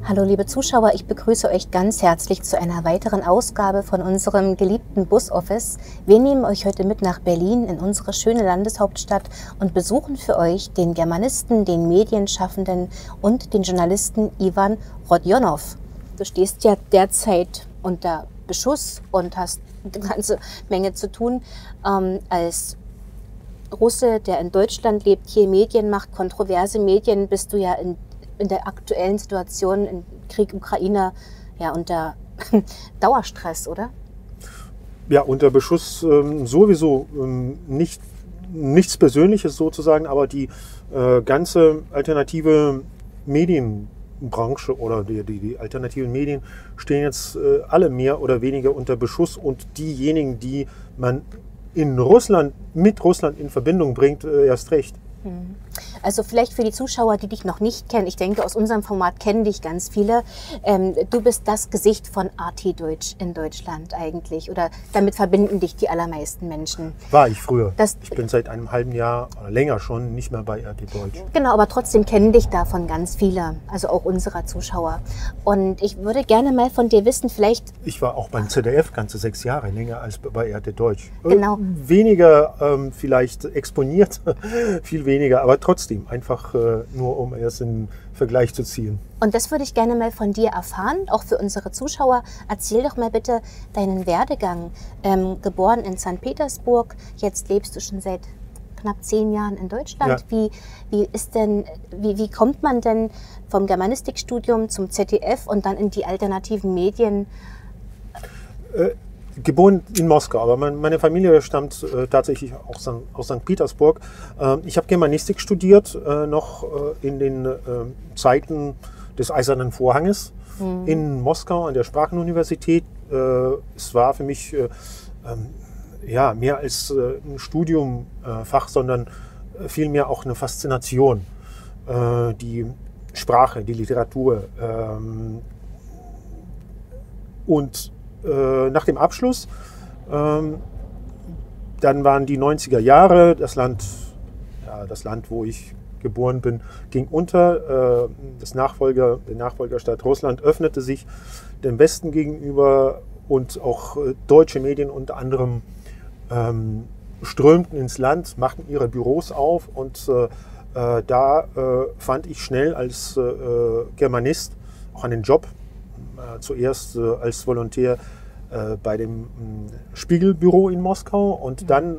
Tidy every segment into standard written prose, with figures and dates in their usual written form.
Hallo liebe Zuschauer, ich begrüße euch ganz herzlich zu einer weiteren Ausgabe von unserem geliebten Bus-Office. Wir nehmen euch heute mit nach Berlin in unsere schöne Landeshauptstadt und besuchen für euch den Germanisten, den Medienschaffenden und den Journalisten Iwan Rodionow. Du stehst ja derzeit unter Beschuss und hast eine ganze Menge zu tun. Als Russe, der in Deutschland lebt, hier Medien macht, kontroverse Medien, bist du ja in der aktuellen Situation im Krieg Ukraine ja unter Dauerstress, oder? Ja, unter Beschuss sowieso nichts Persönliches sozusagen, aber die ganze alternative Medienbranche oder die alternativen Medien stehen jetzt alle mehr oder weniger unter Beschuss, und diejenigen, die man mit Russland in Verbindung bringt, erst recht. Also vielleicht für die Zuschauer, die dich noch nicht kennen, ich denke, aus unserem Format kennen dich ganz viele. Du bist das Gesicht von RT Deutsch in Deutschland eigentlich, oder damit verbinden dich die allermeisten Menschen. War ich früher. Ich bin seit einem halben Jahr oder länger schon nicht mehr bei RT Deutsch. Genau, aber trotzdem kennen dich davon ganz viele, also auch unserer Zuschauer. Und ich würde gerne mal von dir wissen, vielleicht... Ich war auch beim ZDF ganze 6 Jahre, länger als bei RT Deutsch. Genau. Weniger vielleicht exponiert, viel weniger, aber trotzdem einfach nur, um es in Vergleich zu ziehen. Und das würde ich gerne mal von dir erfahren, auch für unsere Zuschauer. Erzähl doch mal bitte deinen Werdegang. Geboren in St. Petersburg, jetzt lebst du schon seit knapp 10 Jahren in Deutschland. Ja. Wie kommt man denn vom Germanistikstudium zum ZDF und dann in die alternativen Medien? Geboren in Moskau, aber meine Familie stammt tatsächlich aus St. Petersburg. Ich habe Germanistik studiert, noch in den Zeiten des Eisernen Vorhanges in Moskau an der Sprachenuniversität. Es war für mich mehr als ein Studiumfach, sondern vielmehr auch eine Faszination. Die Sprache, die Literatur. Und nach dem Abschluss, dann waren die 90er Jahre, das Land, wo ich geboren bin, ging unter. Die Nachfolgerstaat Russland öffnete sich dem Westen gegenüber, und auch deutsche Medien unter anderem strömten ins Land, machten ihre Büros auf, und da fand ich schnell als Germanist auch einen Job. Zuerst als Volontär bei dem Spiegelbüro in Moskau und dann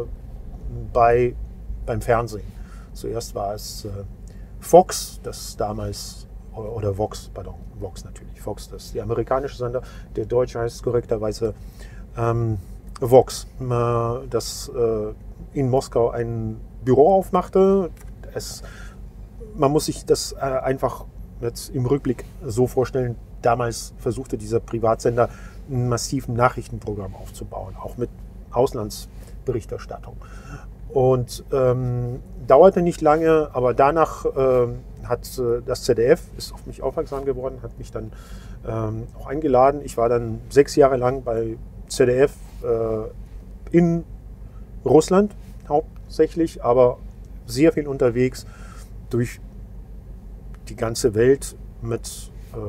beim Fernsehen. Zuerst war es Fox, das damals, oder Vox, pardon, Vox natürlich, Fox, das ist der amerikanische Sender, der deutsche heißt korrekterweise Vox, das in Moskau ein Büro aufmachte. Man muss sich das einfach jetzt im Rückblick so vorstellen. Damals versuchte dieser Privatsender einen massiven Nachrichtenprogramm aufzubauen, auch mit Auslandsberichterstattung. Und dauerte nicht lange, aber danach hat das ZDF, ist auf mich aufmerksam geworden, hat mich dann auch eingeladen. Ich war dann 6 Jahre lang bei ZDF in Russland hauptsächlich, aber sehr viel unterwegs durch die ganze Welt mit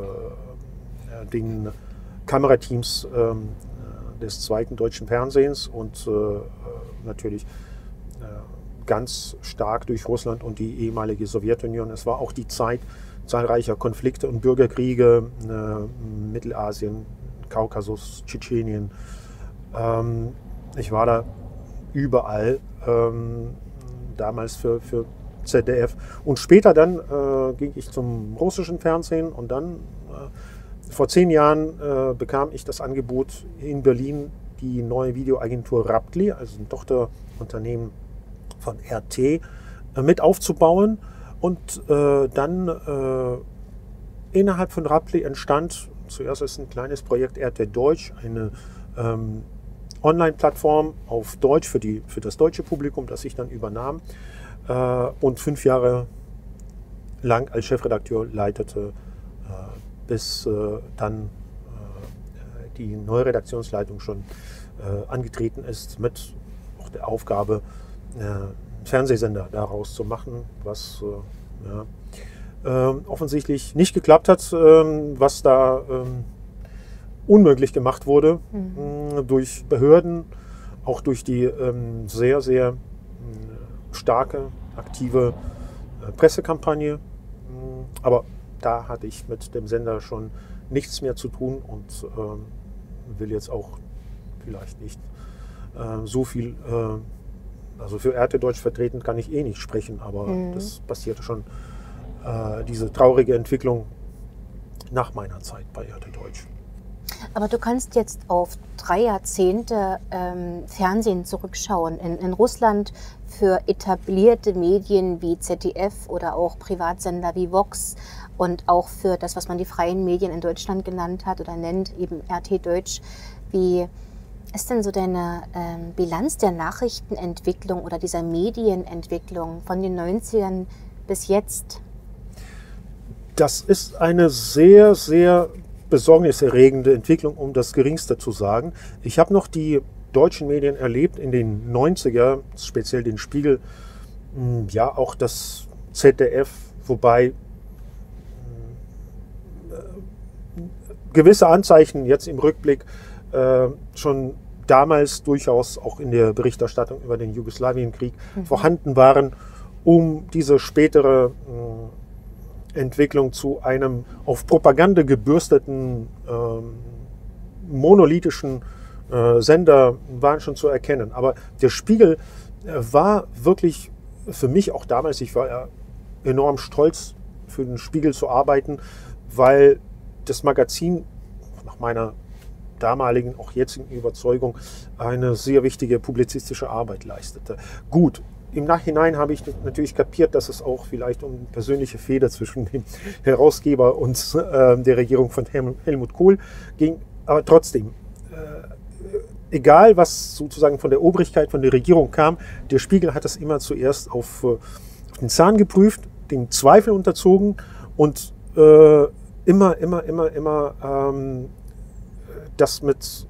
den Kamerateams des zweiten deutschen Fernsehens und natürlich ganz stark durch Russland und die ehemalige Sowjetunion. Es war auch die Zeit zahlreicher Konflikte und Bürgerkriege, Mittelasien, Kaukasus, Tschetschenien. Ich war da überall, damals für ZDF. Und später dann ging ich zum russischen Fernsehen, und dann vor 10 Jahren bekam ich das Angebot, in Berlin die neue Videoagentur Raptly, also ein Tochterunternehmen von RT, mit aufzubauen. Und dann innerhalb von Raptly entstand zuerst ist ein kleines Projekt RT Deutsch, eine Online-Plattform auf Deutsch für das deutsche Publikum, das ich dann übernahm und 5 Jahre lang als Chefredakteur leitete, bis dann die neue Redaktionsleitung schon angetreten ist, mit auch der Aufgabe, einen Fernsehsender daraus zu machen, was offensichtlich nicht geklappt hat, was da unmöglich gemacht wurde durch Behörden, auch durch die sehr, sehr starke, aktive Pressekampagne. Aber da hatte ich mit dem Sender schon nichts mehr zu tun und will jetzt auch vielleicht nicht so viel, also für RT Deutsch vertreten kann ich eh nicht sprechen, aber das passierte schon, diese traurige Entwicklung nach meiner Zeit bei RT Deutsch. Aber du kannst jetzt auf 3 Jahrzehnte Fernsehen zurückschauen. In Russland für etablierte Medien wie ZDF oder auch Privatsender wie Vox und auch für das, was man die freien Medien in Deutschland genannt hat oder nennt, eben RT Deutsch. Wie ist denn so deine Bilanz der Nachrichtenentwicklung oder dieser Medienentwicklung von den 90ern bis jetzt? Das ist eine sehr, sehr besorgniserregende Entwicklung, um das Geringste zu sagen. Ich habe noch die deutschen Medien erlebt in den 90er, speziell den Spiegel, ja auch das ZDF, wobei gewisse Anzeichen jetzt im Rückblick schon damals durchaus auch in der Berichterstattung über den Jugoslawienkrieg vorhanden waren, um diese spätere Entwicklung zu einem auf Propaganda gebürsteten, monolithischen Sender waren schon zu erkennen. Aber der Spiegel war wirklich für mich auch damals, ich war enorm stolz, für den Spiegel zu arbeiten, weil das Magazin nach meiner damaligen, auch jetzigen Überzeugung eine sehr wichtige publizistische Arbeit leistete. Gut. Im Nachhinein habe ich natürlich kapiert, dass es auch vielleicht um persönliche Fehde zwischen dem Herausgeber und der Regierung von Helmut Kohl ging. Aber trotzdem, egal was sozusagen von der Obrigkeit, von der Regierung kam, der Spiegel hat das immer zuerst auf den Zahn geprüft, den Zweifel unterzogen und immer das mit,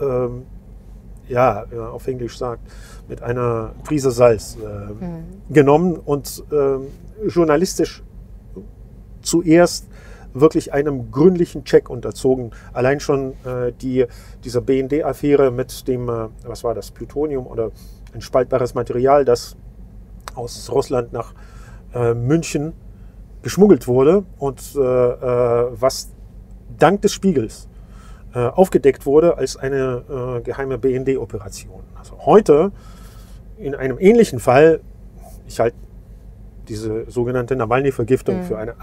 ja, auf Englisch sagt, mit einer Prise Salz genommen und journalistisch zuerst wirklich einem gründlichen Check unterzogen. Allein schon diese BND-Affäre mit dem, was war das, Plutonium oder ein spaltbares Material, das aus Russland nach München geschmuggelt wurde und was dank des Spiegels aufgedeckt wurde als eine geheime BND-Operation. Also heute in einem ähnlichen Fall, ich halte diese sogenannte Nawalny-Vergiftung für eine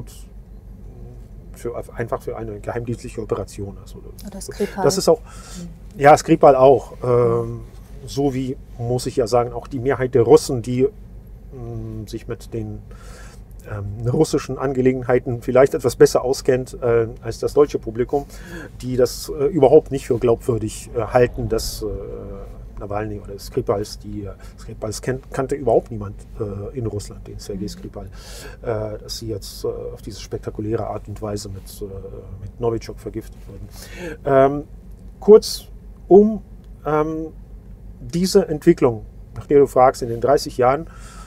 einfach für eine geheimdienstliche Operation. Also, oder Skripal. Das ist auch, ja, Skripal auch. So wie, muss ich ja sagen, auch die Mehrheit der Russen, die sich mit den russischen Angelegenheiten vielleicht etwas besser auskennt als das deutsche Publikum, die das überhaupt nicht für glaubwürdig halten, dass Nawalny oder Skripals, Skripals kannte überhaupt niemand in Russland, den Sergei Skripal, dass sie jetzt auf diese spektakuläre Art und Weise mit Novichok vergiftet wurden. Kurz um diese Entwicklung, nach der du fragst, in den 30 Jahren,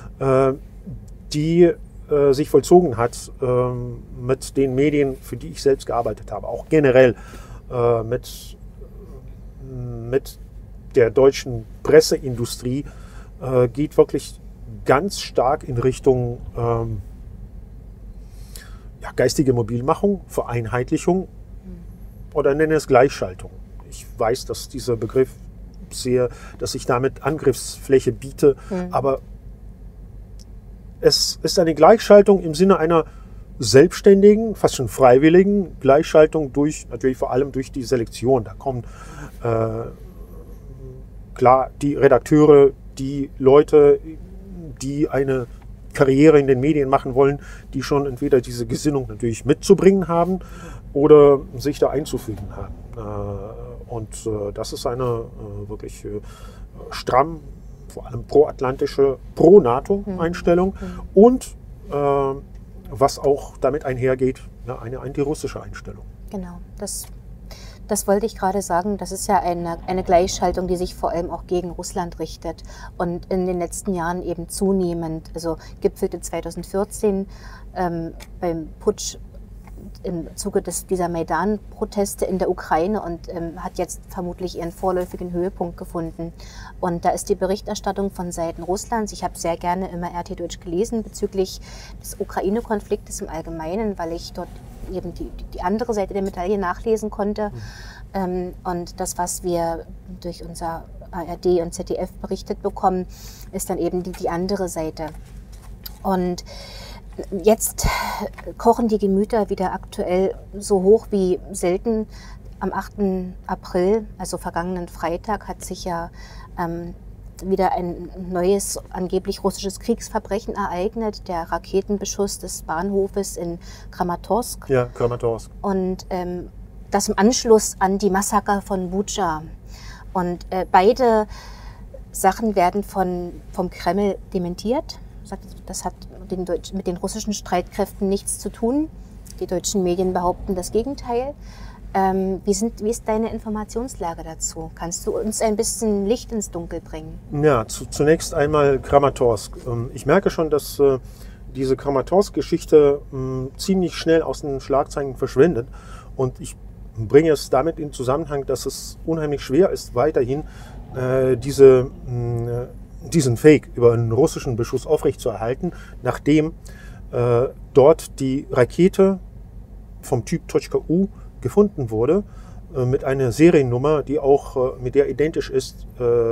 die sich vollzogen hat mit den Medien, für die ich selbst gearbeitet habe, auch generell mit der deutschen Presseindustrie, geht wirklich ganz stark in Richtung ja, geistige Mobilmachung, Vereinheitlichung oder nenne es Gleichschaltung. Ich weiß, dass dieser Begriff dass ich damit Angriffsfläche biete, aber es ist eine Gleichschaltung im Sinne einer selbstständigen, fast schon freiwilligen Gleichschaltung natürlich vor allem durch die Selektion. Da kommen klar die Redakteure, die Leute, die eine Karriere in den Medien machen wollen, die schon entweder diese Gesinnung natürlich mitzubringen haben oder sich da einzufügen haben. Und das ist eine wirklich stramm, vor allem pro-atlantische, pro-NATO-Einstellung und was auch damit einhergeht, eine antirussische Einstellung. Genau, Das wollte ich gerade sagen. Das ist ja eine Gleichschaltung, die sich vor allem auch gegen Russland richtet und in den letzten Jahren eben zunehmend, also gipfelte 2014 beim Putsch im Zuge dieser Maidan-Proteste in der Ukraine und hat jetzt vermutlich ihren vorläufigen Höhepunkt gefunden. Und da ist die Berichterstattung von Seiten Russlands, ich habe sehr gerne immer RT Deutsch gelesen bezüglich des Ukraine-Konfliktes im Allgemeinen, weil ich dort eben die andere Seite der Medaille nachlesen konnte. Und das, was wir durch unser ARD und ZDF berichtet bekommen, ist dann eben die andere Seite. Und jetzt kochen die Gemüter wieder aktuell so hoch wie selten. Am 8. April, also vergangenen Freitag, hat sich ja wieder ein neues, angeblich russisches Kriegsverbrechen ereignet, der Raketenbeschuss des Bahnhofes in Kramatorsk. Ja, Kramatorsk. Und das im Anschluss an die Massaker von Butscha. Und beide Sachen werden vom Kreml dementiert. Das hat mit den russischen Streitkräften nichts zu tun. Die deutschen Medien behaupten das Gegenteil. Wie ist deine Informationslage dazu? Kannst du uns ein bisschen Licht ins Dunkel bringen? Ja, zunächst einmal Kramatorsk. Ich merke schon, dass diese Kramatorsk-Geschichte ziemlich schnell aus den Schlagzeilen verschwindet. Und ich bringe es damit in Zusammenhang, dass es unheimlich schwer ist, weiterhin diesen Fake über einen russischen Beschuss aufrechtzuerhalten, nachdem dort die Rakete vom Typ Tochka-U gefunden wurde, mit einer Seriennummer, die auch mit der identisch ist.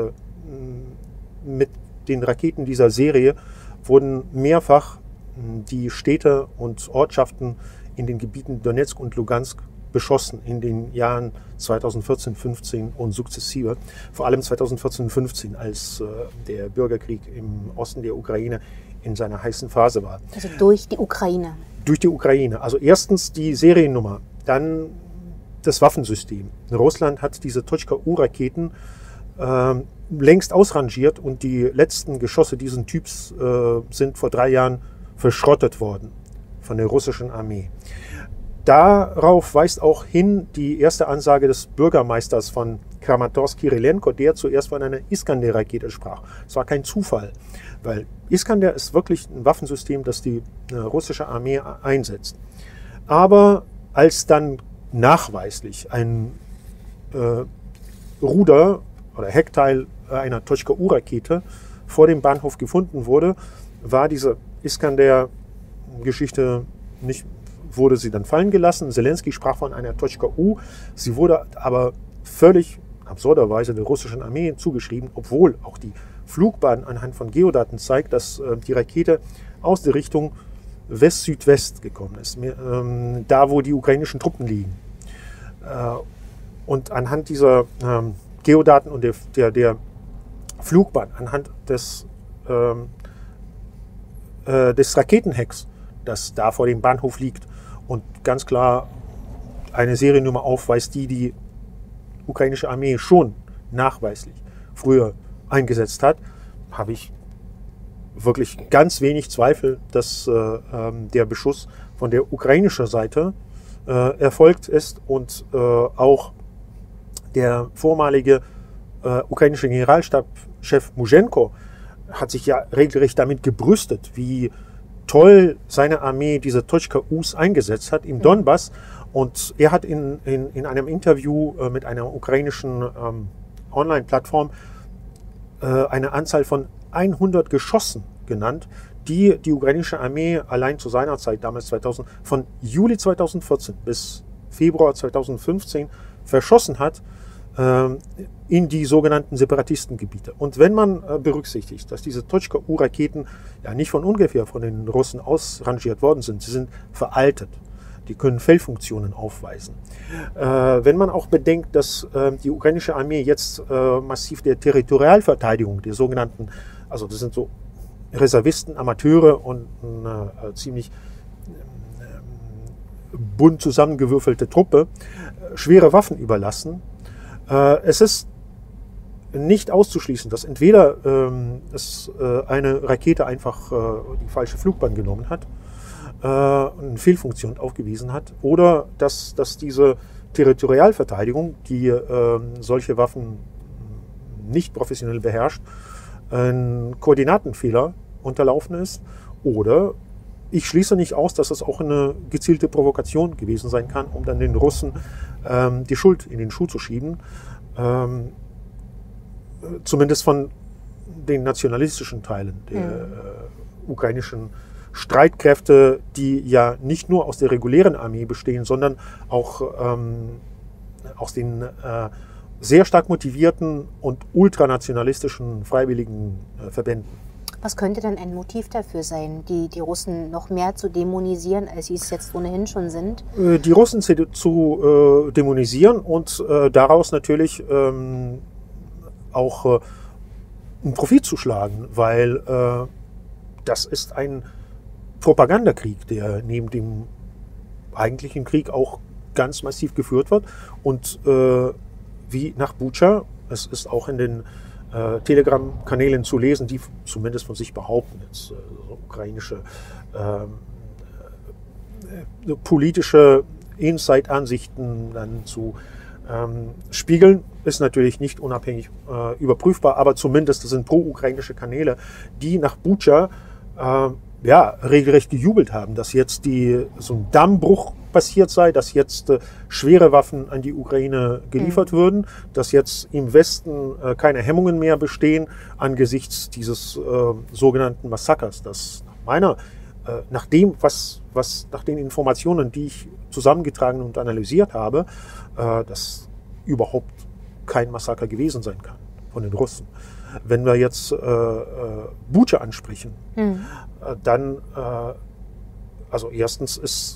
Mit den Raketen dieser Serie wurden mehrfach die Städte und Ortschaften in den Gebieten Donetsk und Lugansk beschossen in den Jahren 2014, 15 und sukzessive. Vor allem 2014, 15, als der Bürgerkrieg im Osten der Ukraine in seiner heißen Phase war. Also durch die Ukraine? Durch die Ukraine. Also erstens die Seriennummer, dann das Waffensystem. Russland hat diese Tochka-U-Raketen längst ausrangiert und die letzten Geschosse dieses Typs sind vor 3 Jahren verschrottet worden von der russischen Armee. Darauf weist auch hin die erste Ansage des Bürgermeisters von Kramatorsk, Kirilenko, der zuerst von einer Iskander-Rakete sprach. Es war kein Zufall, weil Iskander ist wirklich ein Waffensystem, das die russische Armee einsetzt. Aber als dann nachweislich ein Ruder oder Heckteil einer Tochka-U-Rakete vor dem Bahnhof gefunden wurde, war diese Iskander-Geschichte nicht, wurde sie dann fallen gelassen. Zelensky sprach von einer Tochka-U. Sie wurde aber völlig absurderweise der russischen Armee zugeschrieben, obwohl auch die Flugbahn anhand von Geodaten zeigt, dass die Rakete aus der Richtung West-Südwest gekommen ist, da wo die ukrainischen Truppen liegen. Und anhand dieser Geodaten und der Flugbahn, anhand des Raketenhecks, das da vor dem Bahnhof liegt und ganz klar eine Seriennummer aufweist, die ukrainische Armee schon nachweislich früher eingesetzt hat, habe ich wirklich ganz wenig Zweifel, dass der Beschuss von der ukrainischen Seite erfolgt ist und auch der vormalige ukrainische Generalstabschef Muschenko hat sich ja regelrecht damit gebrüstet, wie toll seine Armee diese Tochka-Us eingesetzt hat im Donbass. Und er hat in einem Interview mit einer ukrainischen Online-Plattform eine Anzahl von 100 Geschossen genannt, die die ukrainische Armee allein zu seiner Zeit, damals von Juli 2014 bis Februar 2015 verschossen hat in die sogenannten Separatistengebiete. Und wenn man berücksichtigt, dass diese Tochka-U-Raketen ja nicht von ungefähr von den Russen ausrangiert worden sind, sie sind veraltet, die können Fehlfunktionen aufweisen. Wenn man auch bedenkt, dass die ukrainische Armee jetzt massiv der Territorialverteidigung, der sogenannten, also das sind so Reservisten, Amateure und eine ziemlich bunt zusammengewürfelte Truppe, schwere Waffen überlassen. Es ist nicht auszuschließen, dass entweder eine Rakete einfach die falsche Flugbahn genommen hat, eine Fehlfunktion aufgewiesen hat, oder dass diese Territorialverteidigung, die solche Waffen nicht professionell beherrscht, ein Koordinatenfehler unterlaufen ist. Oder ich schließe nicht aus, dass es auch eine gezielte Provokation gewesen sein kann, um dann den Russen die Schuld in den Schuh zu schieben. Zumindest von den nationalistischen Teilen der ukrainischen Streitkräfte, die ja nicht nur aus der regulären Armee bestehen, sondern auch aus den sehr stark motivierten und ultranationalistischen freiwilligen Verbänden. Was könnte denn ein Motiv dafür sein, die Russen noch mehr zu dämonisieren, als sie es jetzt ohnehin schon sind? Die Russen zu dämonisieren und daraus natürlich auch einen Profit zu schlagen, weil das ist ein Propagandakrieg, der neben dem eigentlichen Krieg auch ganz massiv geführt wird. Und wie nach Bucha, es ist auch in den Telegram-Kanälen zu lesen, die zumindest von sich behaupten, jetzt ukrainische politische Inside-Ansichten dann zu spiegeln, ist natürlich nicht unabhängig überprüfbar, aber zumindest das sind pro-ukrainische Kanäle, die nach Bucha regelrecht gejubelt haben, dass jetzt so ein Dammbruch passiert sei, dass jetzt schwere Waffen an die Ukraine geliefert würden, dass jetzt im Westen keine Hemmungen mehr bestehen angesichts dieses sogenannten Massakers, das nach den Informationen, die ich zusammengetragen und analysiert habe, das überhaupt kein Massaker gewesen sein kann von den Russen. Wenn wir jetzt Bucha ansprechen, dann, also erstens ist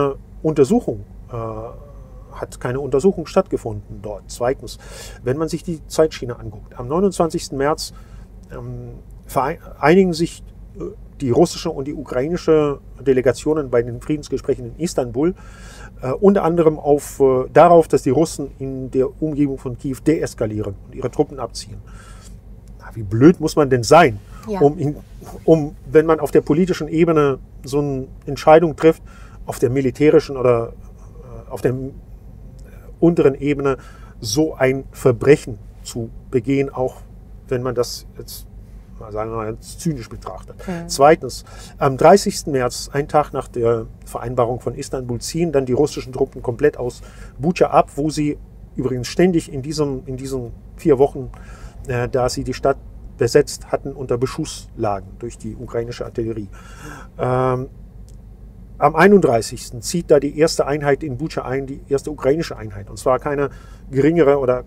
hat keine Untersuchung stattgefunden dort. Zweitens, wenn man sich die Zeitschiene anguckt, am 29. März vereinigen sich die russische und die ukrainische Delegationen bei den Friedensgesprächen in Istanbul unter anderem darauf, dass die Russen in der Umgebung von Kiew deeskalieren und ihre Truppen abziehen. Wie blöd muss man denn sein, ja, wenn man auf der politischen Ebene so eine Entscheidung trifft, auf der militärischen oder auf der unteren Ebene so ein Verbrechen zu begehen, auch wenn man das jetzt, sagen wir mal, zynisch betrachtet. Zweitens, am 30. März, einen Tag nach der Vereinbarung von Istanbul, ziehen dann die russischen Truppen komplett aus Bucha ab, wo sie übrigens ständig in diesen 4 Wochen, da sie die Stadt besetzt hatten, unter Beschuss lagen durch die ukrainische Artillerie. Am 31. zieht da die erste Einheit in Bucha ein, die erste ukrainische Einheit. Und zwar keine geringere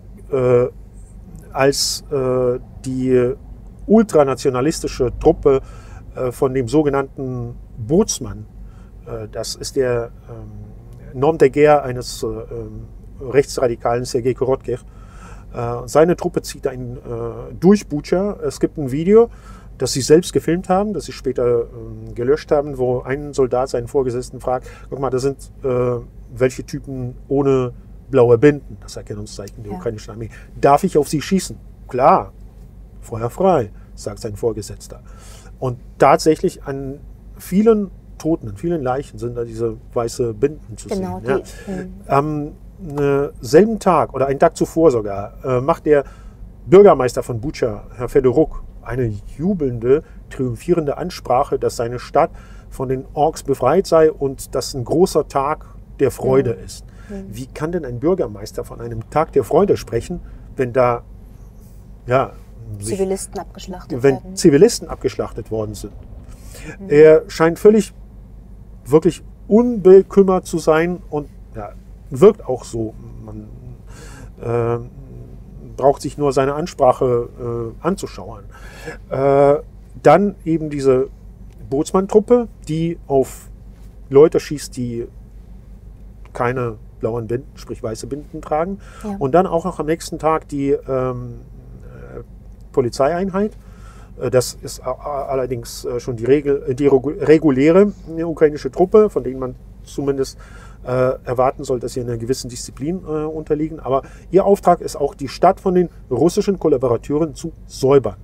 als die ultranationalistische Truppe von dem sogenannten Bootsmann. Das ist der Nom de Guerre eines rechtsradikalen Sergei Korotkew. Seine Truppe zieht durch Bucha. Es gibt ein Video, das sie selbst gefilmt haben, das sie später gelöscht haben, wo ein Soldat seinen Vorgesetzten fragt, guck mal, das sind welche Typen ohne blaue Binden, das Erkennungszeichen der ukrainischen Armee. Darf ich auf sie schießen? Klar, Feuer frei, sagt sein Vorgesetzter. Und tatsächlich an vielen Toten, an vielen Leichen sind da diese weiße Binden zu sehen. Ja. Am selben Tag oder einen Tag zuvor sogar macht der Bürgermeister von Bucha, Herr Fedoruk, eine jubelnde, triumphierende Ansprache, dass seine Stadt von den Orks befreit sei und dass ein großer Tag der Freude ist. Wie kann denn ein Bürgermeister von einem Tag der Freude sprechen, wenn da Zivilisten abgeschlachtet werden? Zivilisten abgeschlachtet worden sind. Er scheint wirklich unbekümmert zu sein und wirkt auch so. Man braucht sich nur seine Ansprache anzuschauen. Dann eben diese Bootsmann-Truppe, die auf Leute schießt, die keine blauen Binden, sprich weiße Binden tragen. Ja. Und dann auch noch am nächsten Tag die Polizeieinheit. Das ist allerdings schon die reguläre ukrainische Truppe, von denen man zumindest erwarten soll, dass sie einer gewissen Disziplin unterliegen. Aber ihr Auftrag ist auch, die Stadt von den russischen Kollaborateuren zu säubern.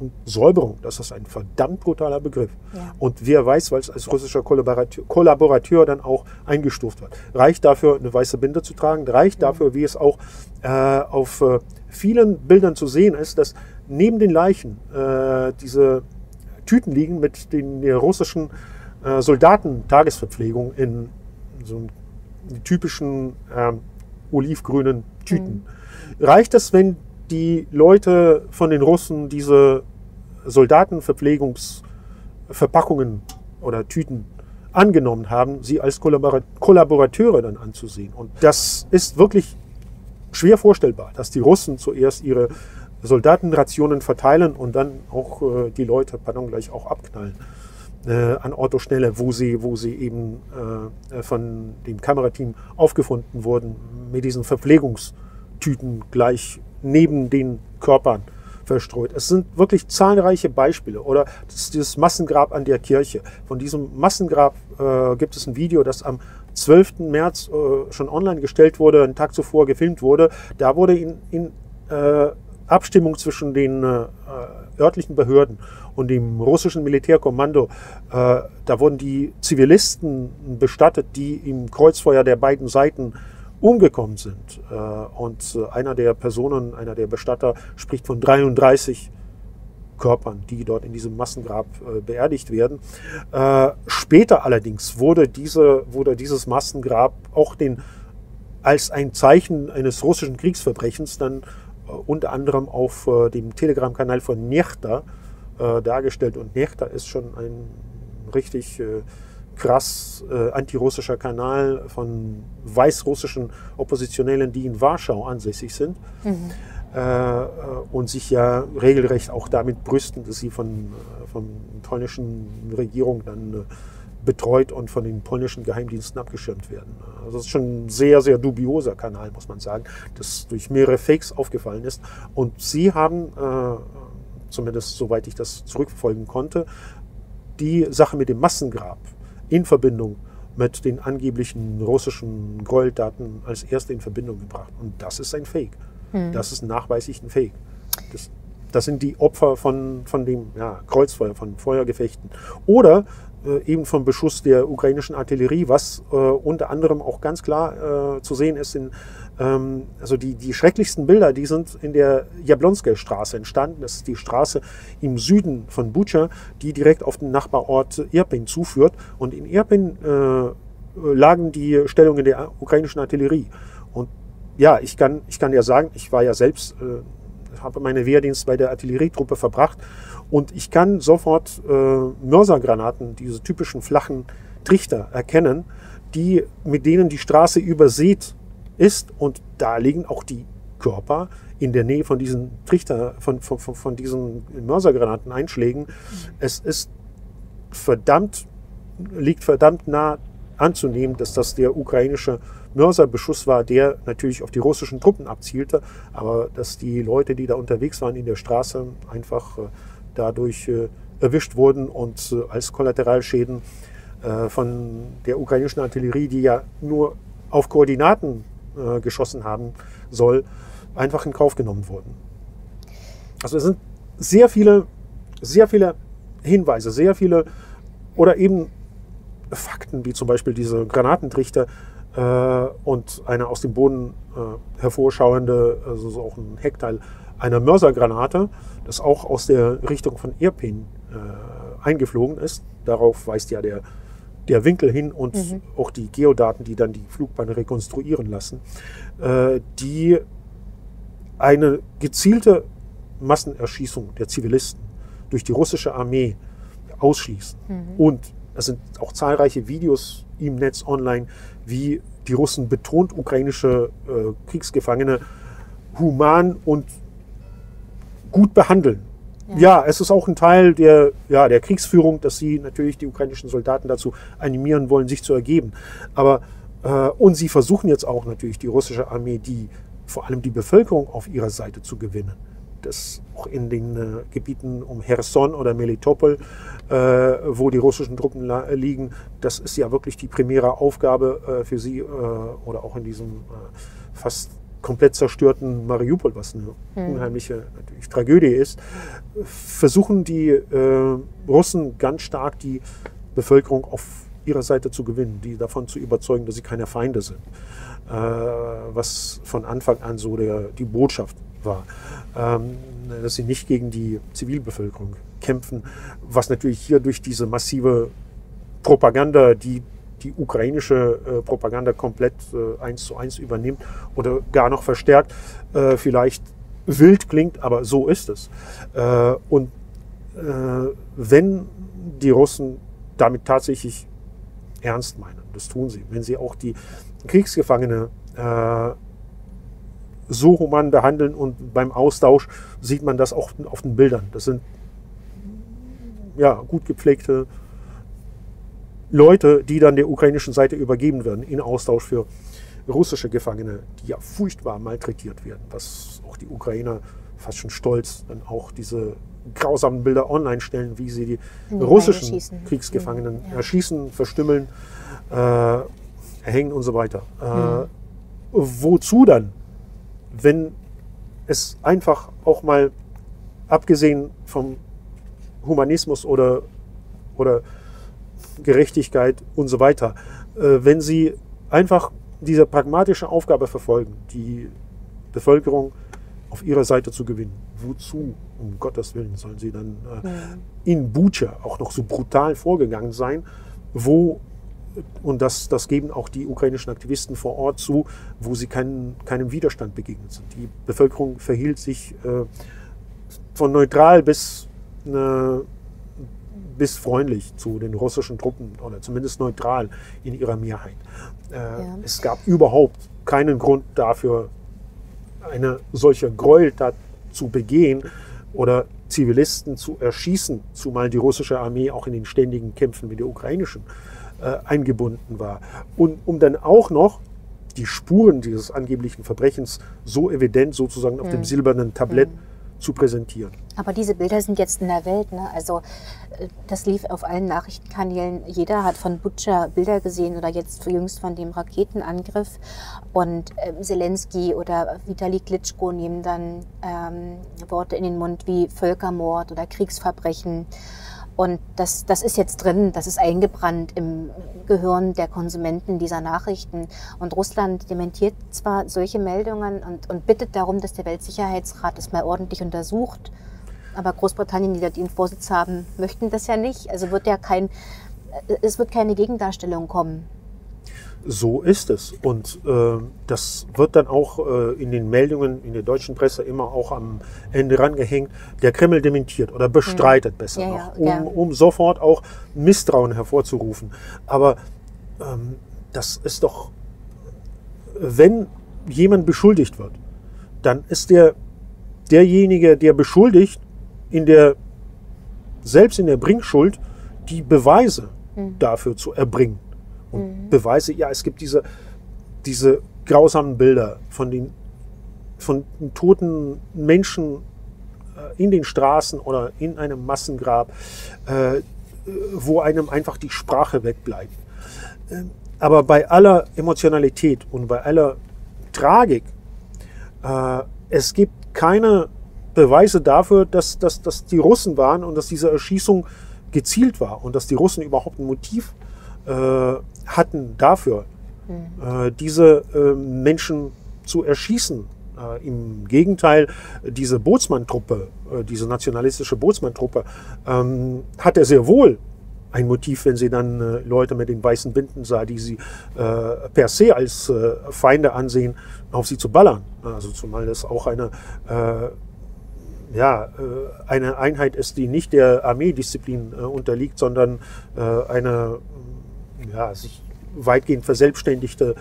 und Säuberung, das ist ein verdammt brutaler Begriff. Ja. Und wer weiß, weil es als russischer Kollaborateur dann auch eingestuft wird. Reicht dafür, eine weiße Binde zu tragen, reicht dafür, wie es auch auf vielen Bildern zu sehen ist, dass neben den Leichen diese Tüten liegen mit den russischen Soldaten-Tagesverpflegung in so typischen olivgrünen Tüten. Reicht es, wenn die Leute von den Russen diese Soldatenverpflegungsverpackungen oder Tüten angenommen haben, sie als Kollaborateure dann anzusehen? Und das ist wirklich schwer vorstellbar, dass die Russen zuerst ihre Soldatenrationen verteilen und dann auch die Leute, gleich auch abknallen an Ort und Stelle, wo sie eben von dem Kamerateam aufgefunden wurden, mit diesen Verpflegungstüten gleich neben den Körpern verstreut. Es sind wirklich zahlreiche Beispiele. Oder dieses Massengrab an der Kirche. Von diesem Massengrab gibt es ein Video, das am 12. März schon online gestellt wurde, einen Tag zuvor gefilmt wurde. Da wurde in Abstimmung zwischen den örtlichen Behörden und dem russischen Militärkommando, da wurden die Zivilisten bestattet, die im Kreuzfeuer der beiden Seiten umgekommen sind. Und einer der Bestatter spricht von 33 Körpern, die dort in diesem Massengrab beerdigt werden. Später allerdings wurde dieses Massengrab auch als ein Zeichen eines russischen Kriegsverbrechens dann unter anderem auf dem Telegram-Kanal von Nechta dargestellt. Und Nechta ist schon ein richtig krass antirussischer Kanal von weißrussischen Oppositionellen, die in Warschau ansässig sind und sich ja regelrecht auch damit brüsten, dass sie von der polnischen Regierung dann betreut und von den polnischen Geheimdiensten abgeschirmt werden. Also das ist schon ein sehr, sehr dubioser Kanal, muss man sagen, das durch mehrere Fakes aufgefallen ist. Und sie haben, zumindest soweit ich das zurückverfolgen konnte, die Sache mit dem Massengrab in Verbindung mit den angeblichen russischen Gräueltaten als erste in Verbindung gebracht. Und das ist ein Fake. Das ist nachweislich ein Fake. Das sind die Opfer von dem Kreuzfeuer, von Feuergefechten. Oder eben vom Beschuss der ukrainischen Artillerie, was unter anderem auch ganz klar zu sehen ist. Also die schrecklichsten Bilder, die sind in der Jablonskaya-Straße entstanden. Das ist die Straße im Süden von Butscha, die direkt auf den Nachbarort Irpin zuführt. Und in Irpin lagen die Stellungen der ukrainischen Artillerie. Und ja, ich kann ja sagen, ich war ja selbst, habe meinen Wehrdienst bei der Artillerietruppe verbracht und ich kann sofort Mörsergranaten, diese typischen flachen Trichter erkennen, mit denen die Straße übersät ist, und da liegen auch die Körper in der Nähe von diesen Trichter, von diesen Mörsergranateneinschlägen. Es liegt verdammt nah anzunehmen, dass das der ukrainische Mörserbeschuss war, der natürlich auf die russischen Truppen abzielte, aber dass die Leute, die da unterwegs waren in der Straße, einfach dadurch erwischt wurden und als Kollateralschäden von der ukrainischen Artillerie, die ja nur auf Koordinaten geschossen haben soll, einfach in Kauf genommen wurden. Also es sind sehr viele Hinweise, sehr viele oder eben Fakten, wie zum Beispiel diese Granatentrichter und eine aus dem Boden hervorschauende, also so auch ein Heckteil einer Mörsergranate, das auch aus der Richtung von Irpin eingeflogen ist. Darauf weist ja der Winkel hin und auch die Geodaten, die dann die Flugbahn rekonstruieren lassen, die eine gezielte Massenerschießung der Zivilisten durch die russische Armee ausschließen. Und es sind auch zahlreiche Videos im Netz online, wie die Russen betont ukrainische Kriegsgefangene human und gut behandeln. Ja, es ist auch ein Teil der Kriegsführung, dass sie natürlich die ukrainischen Soldaten dazu animieren wollen, sich zu ergeben. Und sie versuchen jetzt auch natürlich die russische Armee, vor allem die Bevölkerung auf ihrer Seite zu gewinnen. Das auch in den Gebieten um Cherson oder Melitopol, wo die russischen Truppen liegen, das ist ja wirklich die primäre Aufgabe für sie, oder auch in diesem fast komplett zerstörten Mariupol, was eine unheimliche natürlich Tragödie ist, versuchen die Russen ganz stark die Bevölkerung auf ihrer Seite zu gewinnen, die davon zu überzeugen, dass sie keine Feinde sind. Was von Anfang an so die Botschaft war, dass sie nicht gegen die Zivilbevölkerung kämpfen, was natürlich hier durch diese massive Propaganda, die ukrainische Propaganda komplett 1:1 übernimmt oder gar noch verstärkt, vielleicht wild klingt, aber so ist es. Wenn die Russen damit tatsächlich ernst meinen, das tun sie, wenn sie auch die Kriegsgefangene so human behandeln, und beim Austausch sieht man das auch auf den Bildern. Das sind ja gut gepflegte Leute, die dann der ukrainischen Seite übergeben werden, in Austausch für russische Gefangene, die ja furchtbar malträtiert werden. Was auch die Ukrainer fast schon stolz dann auch diese grausamen Bilder online stellen, wie sie die russischen Kriegsgefangenen erschießen, verstümmeln, erhängen und so weiter. Wozu dann, wenn es einfach auch mal, abgesehen vom Humanismus oder Gerechtigkeit und so weiter, wenn sie einfach diese pragmatische Aufgabe verfolgen, die Bevölkerung auf ihrer Seite zu gewinnen. Wozu, um Gottes Willen, sollen sie dann in Bucha auch noch so brutal vorgegangen sein, und das geben auch die ukrainischen Aktivisten vor Ort zu, wo sie keinem Widerstand begegnet sind. Die Bevölkerung verhielt sich von neutral bis freundlich zu den russischen Truppen, oder zumindest neutral in ihrer Mehrheit. Es gab überhaupt keinen Grund dafür, eine solche Gräueltat zu begehen oder Zivilisten zu erschießen, zumal die russische Armee auch in den ständigen Kämpfen mit der ukrainischen eingebunden war. Und um dann auch noch die Spuren dieses angeblichen Verbrechens so evident sozusagen auf dem silbernen Tablett zu präsentieren. Aber diese Bilder sind jetzt in der Welt, ne? Also das lief auf allen Nachrichtenkanälen. Jeder hat von Butscha Bilder gesehen oder jetzt jüngst von dem Raketenangriff. Und Zelensky oder Vitali Klitschko nehmen dann Worte in den Mund wie Völkermord oder Kriegsverbrechen. Und das ist jetzt drin, das ist eingebrannt im Gehirn der Konsumenten dieser Nachrichten. Und Russland dementiert zwar solche Meldungen und bittet darum, dass der Weltsicherheitsrat das mal ordentlich untersucht. Aber Großbritannien, die da den Vorsitz haben, möchten das ja nicht. Also es wird keine Gegendarstellung kommen. So ist es. Und das wird dann auch in den Meldungen in der deutschen Presse immer auch am Ende rangehängt. Der Kreml dementiert oder bestreitet besser noch, um sofort auch Misstrauen hervorzurufen. Aber das ist doch, wenn jemand beschuldigt wird, dann ist derjenige, der beschuldigt, selbst in der Bringschuld, die Beweise dafür zu erbringen. Und Beweise, ja, es gibt diese grausamen Bilder von den toten Menschen in den Straßen oder in einem Massengrab, wo einem einfach die Sprache wegbleibt. Aber bei aller Emotionalität und bei aller Tragik, es gibt keine Beweise dafür, dass die Russen waren und dass diese Erschießung gezielt war und dass die Russen überhaupt ein Motiv hatten dafür, diese Menschen zu erschießen. Im Gegenteil, diese Bootsmann-Truppe, diese nationalistische Bootsmann-Truppe, hatte sehr wohl ein Motiv, wenn sie dann Leute mit den weißen Binden sah, die sie per se als Feinde ansehen, auf sie zu ballern. Also zumal das auch eine Einheit ist, die nicht der Armeedisziplin unterliegt, sondern eine sich weitgehend verselbstständigte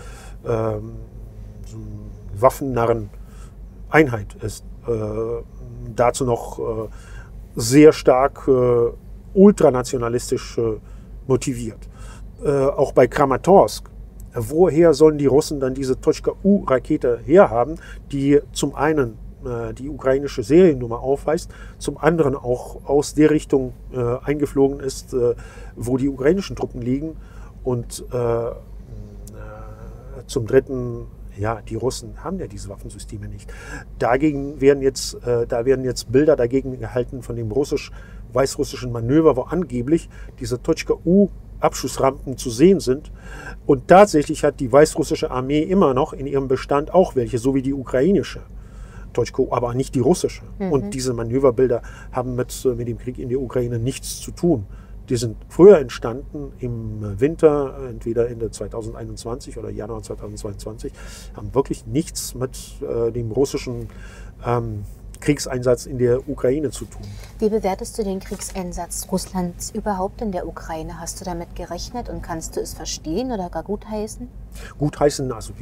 Waffennarren-Einheit ist. Dazu noch sehr stark ultranationalistisch motiviert. Auch bei Kramatorsk. Woher sollen die Russen dann diese Tochka-U-Rakete herhaben, die zum einen die ukrainische Seriennummer aufweist, zum anderen auch aus der Richtung eingeflogen ist, wo die ukrainischen Truppen liegen, und zum dritten Ja, die Russen haben ja diese Waffensysteme nicht. Dagegen werden jetzt Bilder dagegen gehalten von dem weißrussischen Manöver, wo angeblich diese Tochka-U-Abschussrampen zu sehen sind. Und tatsächlich hat die weißrussische Armee immer noch in ihrem Bestand auch welche, so wie die ukrainische Tochka-U, aber nicht die russische. Und diese Manöverbilder haben mit dem Krieg in der Ukraine nichts zu tun. Die sind früher entstanden im Winter, entweder Ende 2021 oder Januar 2022, haben wirklich nichts mit dem russischen Kriegseinsatz in der Ukraine zu tun. Wie bewertest du den Kriegseinsatz Russlands überhaupt in der Ukraine? Hast du damit gerechnet und kannst du es verstehen oder gar gutheißen? Gutheißen, also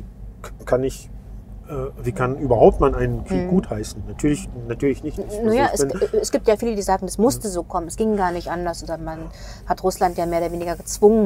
wie kann überhaupt man einen Krieg gutheißen? Natürlich nicht. Naja, es gibt ja viele, die sagen, das musste so kommen, es ging gar nicht anders oder man hat Russland ja mehr oder weniger gezwungen.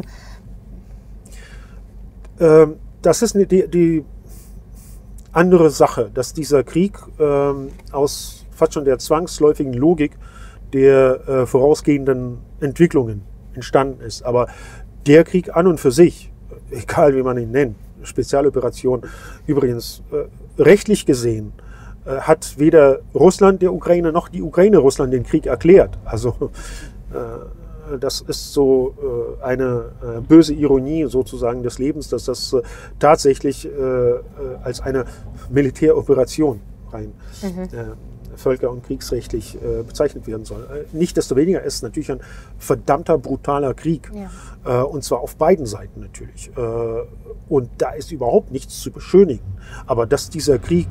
Das ist die andere Sache, dass dieser Krieg aus fast schon der zwangsläufigen Logik der vorausgehenden Entwicklungen entstanden ist. Aber der Krieg an und für sich, egal wie man ihn nennt, Spezialoperation. Übrigens, rechtlich gesehen hat weder Russland der Ukraine noch die Ukraine Russland den Krieg erklärt. Also das ist so eine böse Ironie sozusagen des Lebens, dass das tatsächlich als eine Militäroperation rein völker- und kriegsrechtlich bezeichnet werden soll. Nichtsdestoweniger ist es natürlich ein verdammter brutaler Krieg. Ja. Und zwar auf beiden Seiten natürlich. Und da ist überhaupt nichts zu beschönigen. Aber dass dieser Krieg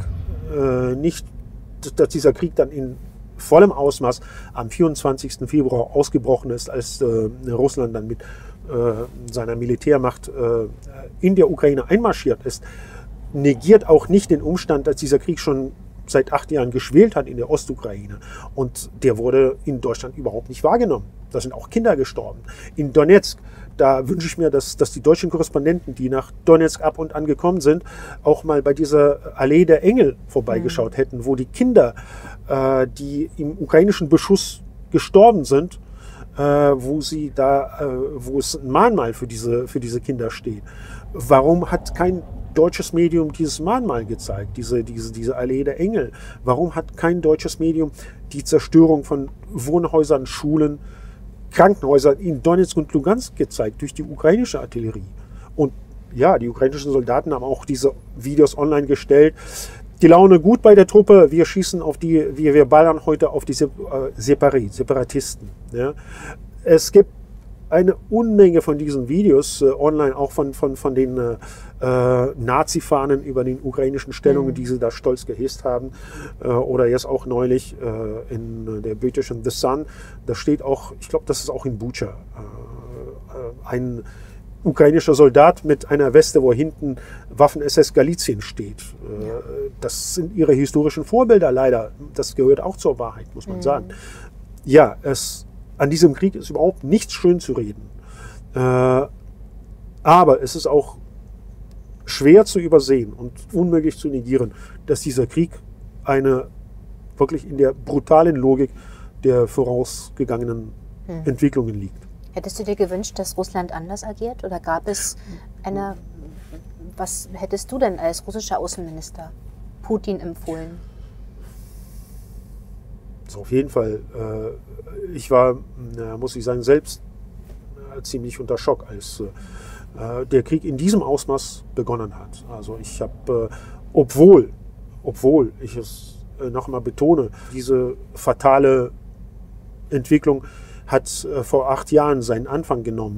dann in vollem Ausmaß am 24. Februar ausgebrochen ist, als Russland dann mit seiner Militärmacht in der Ukraine einmarschiert ist, negiert auch nicht den Umstand, dass dieser Krieg schon seit 8 Jahren geschwelt hat in der Ostukraine. Und der wurde in Deutschland überhaupt nicht wahrgenommen. Da sind auch Kinder gestorben. In Donetsk, da wünsche ich mir, dass die deutschen Korrespondenten, die nach Donetsk ab und an gekommen sind, auch mal bei dieser Allee der Engel vorbeigeschaut hätten, wo die Kinder, die im ukrainischen Beschuss gestorben sind, wo es ein Mahnmal für diese Kinder steht. Warum hat kein deutsches Medium dieses Mahnmal gezeigt, diese Allee der Engel? Warum hat kein deutsches Medium die Zerstörung von Wohnhäusern, Schulen, Krankenhäusern in Donetsk und Lugansk gezeigt durch die ukrainische Artillerie? Und ja, die ukrainischen Soldaten haben auch diese Videos online gestellt. Die Laune gut bei der Truppe, wir ballern heute auf die Separatisten. Ja. Es gibt eine Unmenge von diesen Videos online, auch von den Nazi-Fahnen über den ukrainischen Stellungen, die sie da stolz gehisst haben. Oder jetzt auch neulich in der britischen The Sun, da steht auch, ich glaube, das ist auch in Bucha, ein ukrainischer Soldat mit einer Weste, wo hinten Waffen-SS Galizien steht. Das sind ihre historischen Vorbilder leider. Das gehört auch zur Wahrheit, muss man sagen. Ja, an diesem Krieg ist überhaupt nichts schön zu reden. Aber es ist auch schwer zu übersehen und unmöglich zu negieren, dass dieser Krieg wirklich in der brutalen Logik der vorausgegangenen Entwicklungen liegt. Hättest du dir gewünscht, dass Russland anders agiert? Oder gab es was hättest du denn als russischer Außenminister Putin empfohlen? Also auf jeden Fall. Ich war, muss ich sagen, selbst ziemlich unter Schock, als der Krieg in diesem Ausmaß begonnen hat. Also ich habe, obwohl ich es noch einmal betone, diese fatale Entwicklung hat vor 8 Jahren ihren Anfang genommen.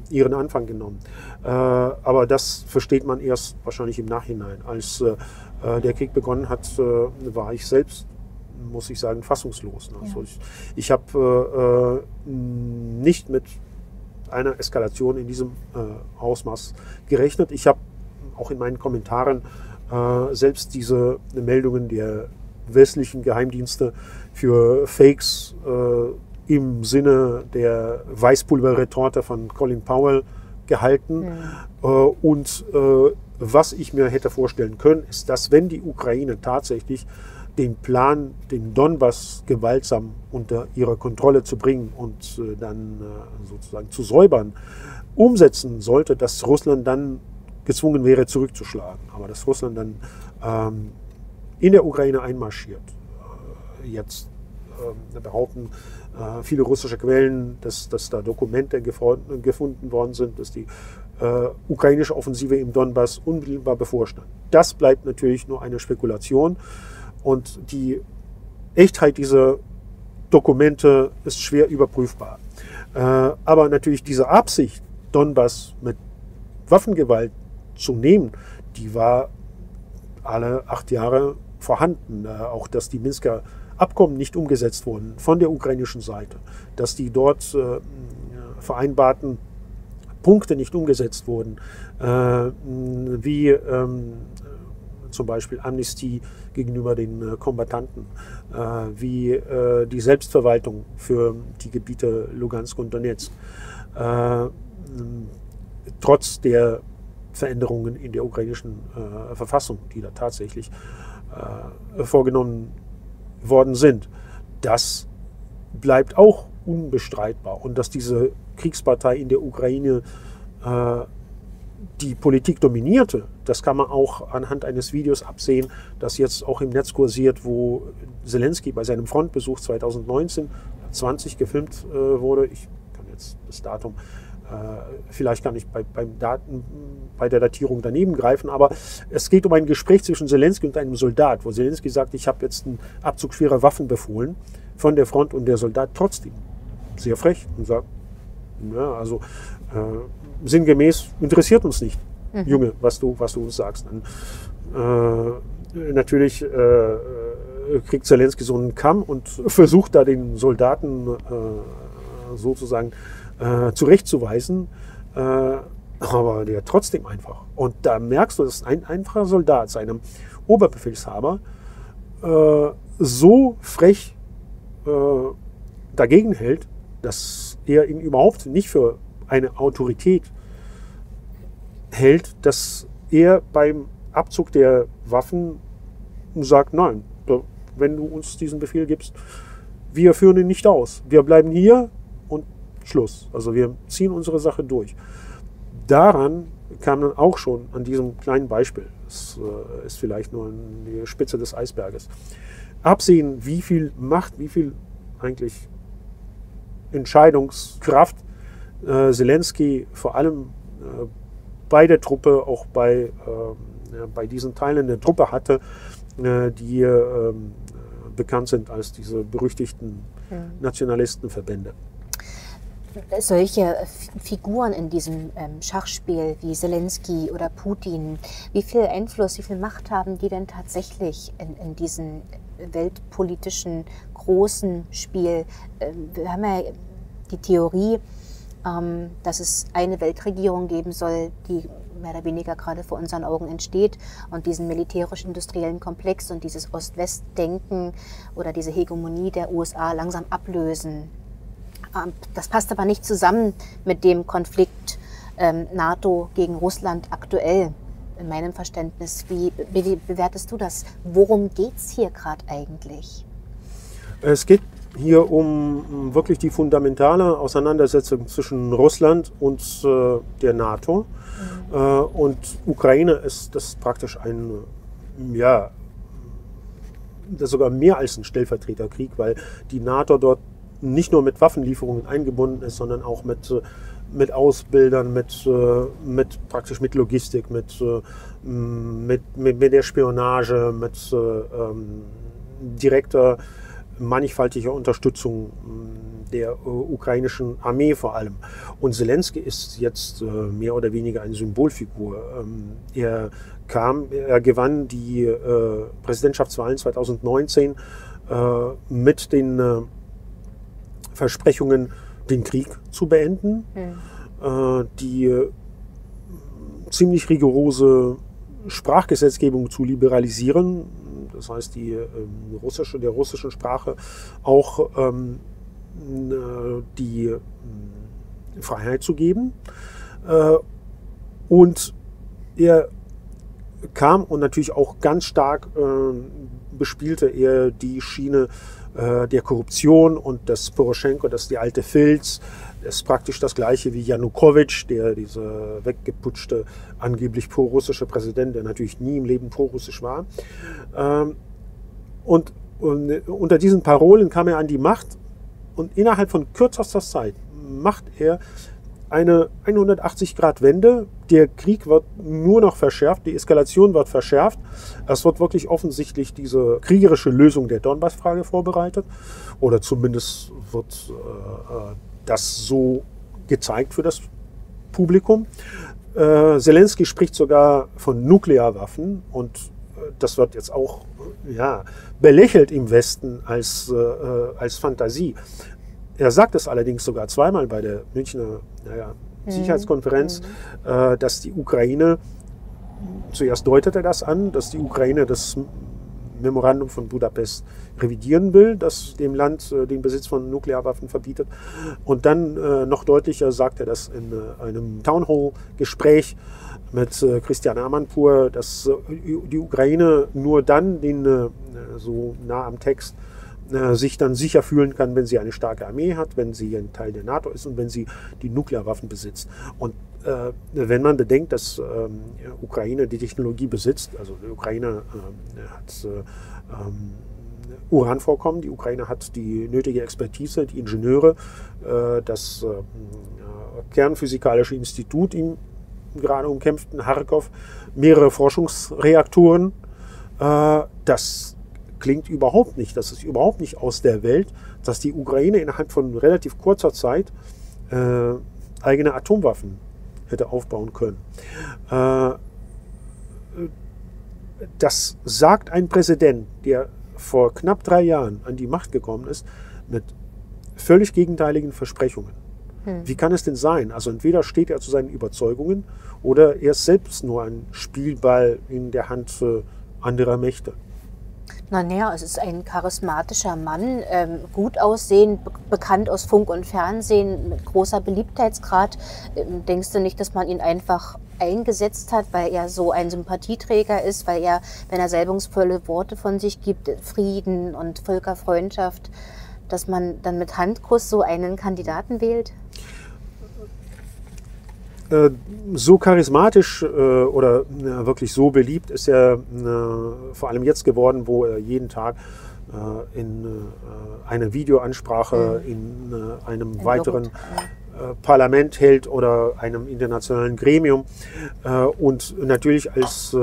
Aber das versteht man erst wahrscheinlich im Nachhinein. Als der Krieg begonnen hat, war ich selbst, muss ich sagen, fassungslos. Also ich habe nicht mit einer Eskalation in diesem Ausmaß gerechnet. Ich habe auch in meinen Kommentaren selbst diese Meldungen der westlichen Geheimdienste für Fakes im Sinne der Weißpulverretorte von Colin Powell gehalten. Und was ich mir hätte vorstellen können, ist, dass wenn die Ukraine tatsächlich den Plan, den Donbass gewaltsam unter ihre Kontrolle zu bringen und dann sozusagen zu säubern, umsetzen sollte, dass Russland dann gezwungen wäre, zurückzuschlagen. Aber dass Russland dann in der Ukraine einmarschiert. Jetzt behaupten viele russische Quellen, dass da Dokumente gefunden worden sind, dass die ukrainische Offensive im Donbass unmittelbar bevorstand. Das bleibt natürlich nur eine Spekulation und die Echtheit dieser Dokumente ist schwer überprüfbar. Aber natürlich diese Absicht, Donbass mit Waffengewalt zu nehmen, die war alle 8 Jahre vorhanden. Auch dass die Minsker Abkommen nicht umgesetzt wurden von der ukrainischen Seite, dass die dort vereinbarten Punkte nicht umgesetzt wurden, wie zum Beispiel Amnestie gegenüber den Kombattanten, wie die Selbstverwaltung für die Gebiete Lugansk und Donetsk, trotz der Veränderungen in der ukrainischen Verfassung, die da tatsächlich vorgenommen worden sind. Das bleibt auch unbestreitbar. Und dass diese Kriegspartei in der Ukraine die Politik dominierte, das kann man auch anhand eines Videos absehen, das jetzt auch im Netz kursiert, wo Zelensky bei seinem Frontbesuch 2019, 20 gefilmt wurde. Ich kann jetzt das Datum vielleicht gar nicht bei der Datierung daneben greifen, aber es geht um ein Gespräch zwischen Zelensky und einem Soldat, wo Zelensky sagt, ich habe jetzt einen Abzug schwerer Waffen befohlen von der Front und der Soldat trotzdem sehr frech und sagt, ja, also sinngemäß interessiert uns nicht, Junge, was du uns sagst. Dann, natürlich kriegt Zelensky so einen Kamm und versucht da den Soldaten sozusagen zurechtzuweisen, aber der trotzdem einfach. Und da merkst du, dass ein einfacher Soldat seinem Oberbefehlshaber so frech dagegen hält, dass er ihn überhaupt nicht für eine Autorität hält, dass er beim Abzug der Waffen sagt, nein, wenn du uns diesen Befehl gibst, wir führen ihn nicht aus. Wir bleiben hier und Schluss. Also wir ziehen unsere Sache durch. Daran kam dann auch schon an diesem kleinen Beispiel, das ist vielleicht nur die Spitze des Eisberges, absehen, wie viel Macht, wie viel eigentlich Entscheidungskraft Zelensky vor allem bei der Truppe, auch bei diesen Teilen der Truppe hatte, die bekannt sind als diese berüchtigten Nationalistenverbände. Solche Figuren in diesem Schachspiel wie Zelensky oder Putin, wie viel Einfluss, wie viel Macht haben die denn tatsächlich in diesem weltpolitischen großen Spiel? Wir haben ja die Theorie, dass es eine Weltregierung geben soll, die mehr oder weniger gerade vor unseren Augen entsteht und diesen militärisch-industriellen Komplex und dieses Ost-West-Denken oder diese Hegemonie der USA langsam ablösen. Das passt aber nicht zusammen mit dem Konflikt NATO gegen Russland aktuell, in meinem Verständnis. Wie bewertest du das? Worum geht es hier gerade eigentlich? Es geht hier um wirklich die fundamentale Auseinandersetzung zwischen Russland und der NATO. Und Ukraine ist das praktisch ein, ja, das sogar mehr als ein Stellvertreterkrieg, weil die NATO dort nicht nur mit Waffenlieferungen eingebunden ist, sondern auch mit Ausbildern, praktisch mit Logistik, mit der Spionage, mit direkter, mannigfaltiger Unterstützung der ukrainischen Armee vor allem. Und Zelensky ist jetzt mehr oder weniger eine Symbolfigur. Er gewann die Präsidentschaftswahlen 2019 mit den Versprechungen, den Krieg zu beenden, die ziemlich rigorose Sprachgesetzgebung zu liberalisieren, das heißt der russischen Sprache auch die Freiheit zu geben. Und er kam und natürlich auch ganz stark bespielte er die Schiene der Korruption und das Poroschenko, das ist die alte Filz, ist praktisch das Gleiche wie Janukowitsch, der diese weggeputschte, angeblich pro-russische Präsident, der natürlich nie im Leben pro-russisch war. Und unter diesen Parolen kam er an die Macht und innerhalb von kürzester Zeit macht er eine 180-Grad-Wende. Der Krieg wird nur noch verschärft, die Eskalation wird verschärft. Es wird wirklich offensichtlich diese kriegerische Lösung der Donbass-Frage vorbereitet. Oder zumindest wird das so gezeigt für das Publikum. Zelensky spricht sogar von Nuklearwaffen und das wird jetzt auch belächelt im Westen als Fantasie. Er sagt es allerdings sogar zweimal bei der Münchner Sicherheitskonferenz, dass die Ukraine, zuerst deutet er das an, dass die Ukraine das Memorandum von Budapest revidieren will, das dem Land den Besitz von Nuklearwaffen verbietet. Und dann noch deutlicher sagt er das in einem Townhall-Gespräch mit Christian Amanpour, dass die Ukraine nur dann so nah am Text sich dann sicher fühlen kann, wenn sie eine starke Armee hat, wenn sie ein Teil der NATO ist und wenn sie die Nuklearwaffen besitzt. Und wenn man bedenkt, dass Ukraine die Technologie besitzt, also die Ukraine hat Uranvorkommen, die Ukraine hat die nötige Expertise, die Ingenieure, das Kernphysikalische Institut im gerade umkämpften Charkow, mehrere Forschungsreaktoren, das klingt überhaupt nicht, das ist überhaupt nicht aus der Welt, dass die Ukraine innerhalb von relativ kurzer Zeit eigene Atomwaffen hätte aufbauen können. Das sagt ein Präsident, der vor knapp 3 Jahren an die Macht gekommen ist, mit völlig gegenteiligen Versprechungen. Wie kann es denn sein? Also entweder steht er zu seinen Überzeugungen oder er ist selbst nur ein Spielball in der Hand anderer Mächte. Naja, es ist ein charismatischer Mann, gut aussehend, bekannt aus Funk und Fernsehen, mit großer Beliebtheitsgrad. Denkst du nicht, dass man ihn einfach eingesetzt hat, weil er so ein Sympathieträger ist, weil er, wenn er salbungsvolle Worte von sich gibt, Frieden und Völkerfreundschaft, dass man dann mit Handkuss so einen Kandidaten wählt? So charismatisch oder wirklich so beliebt ist er vor allem jetzt geworden, wo er jeden Tag in eine Videoansprache in einem weiteren Parlament hält oder einem internationalen Gremium und natürlich als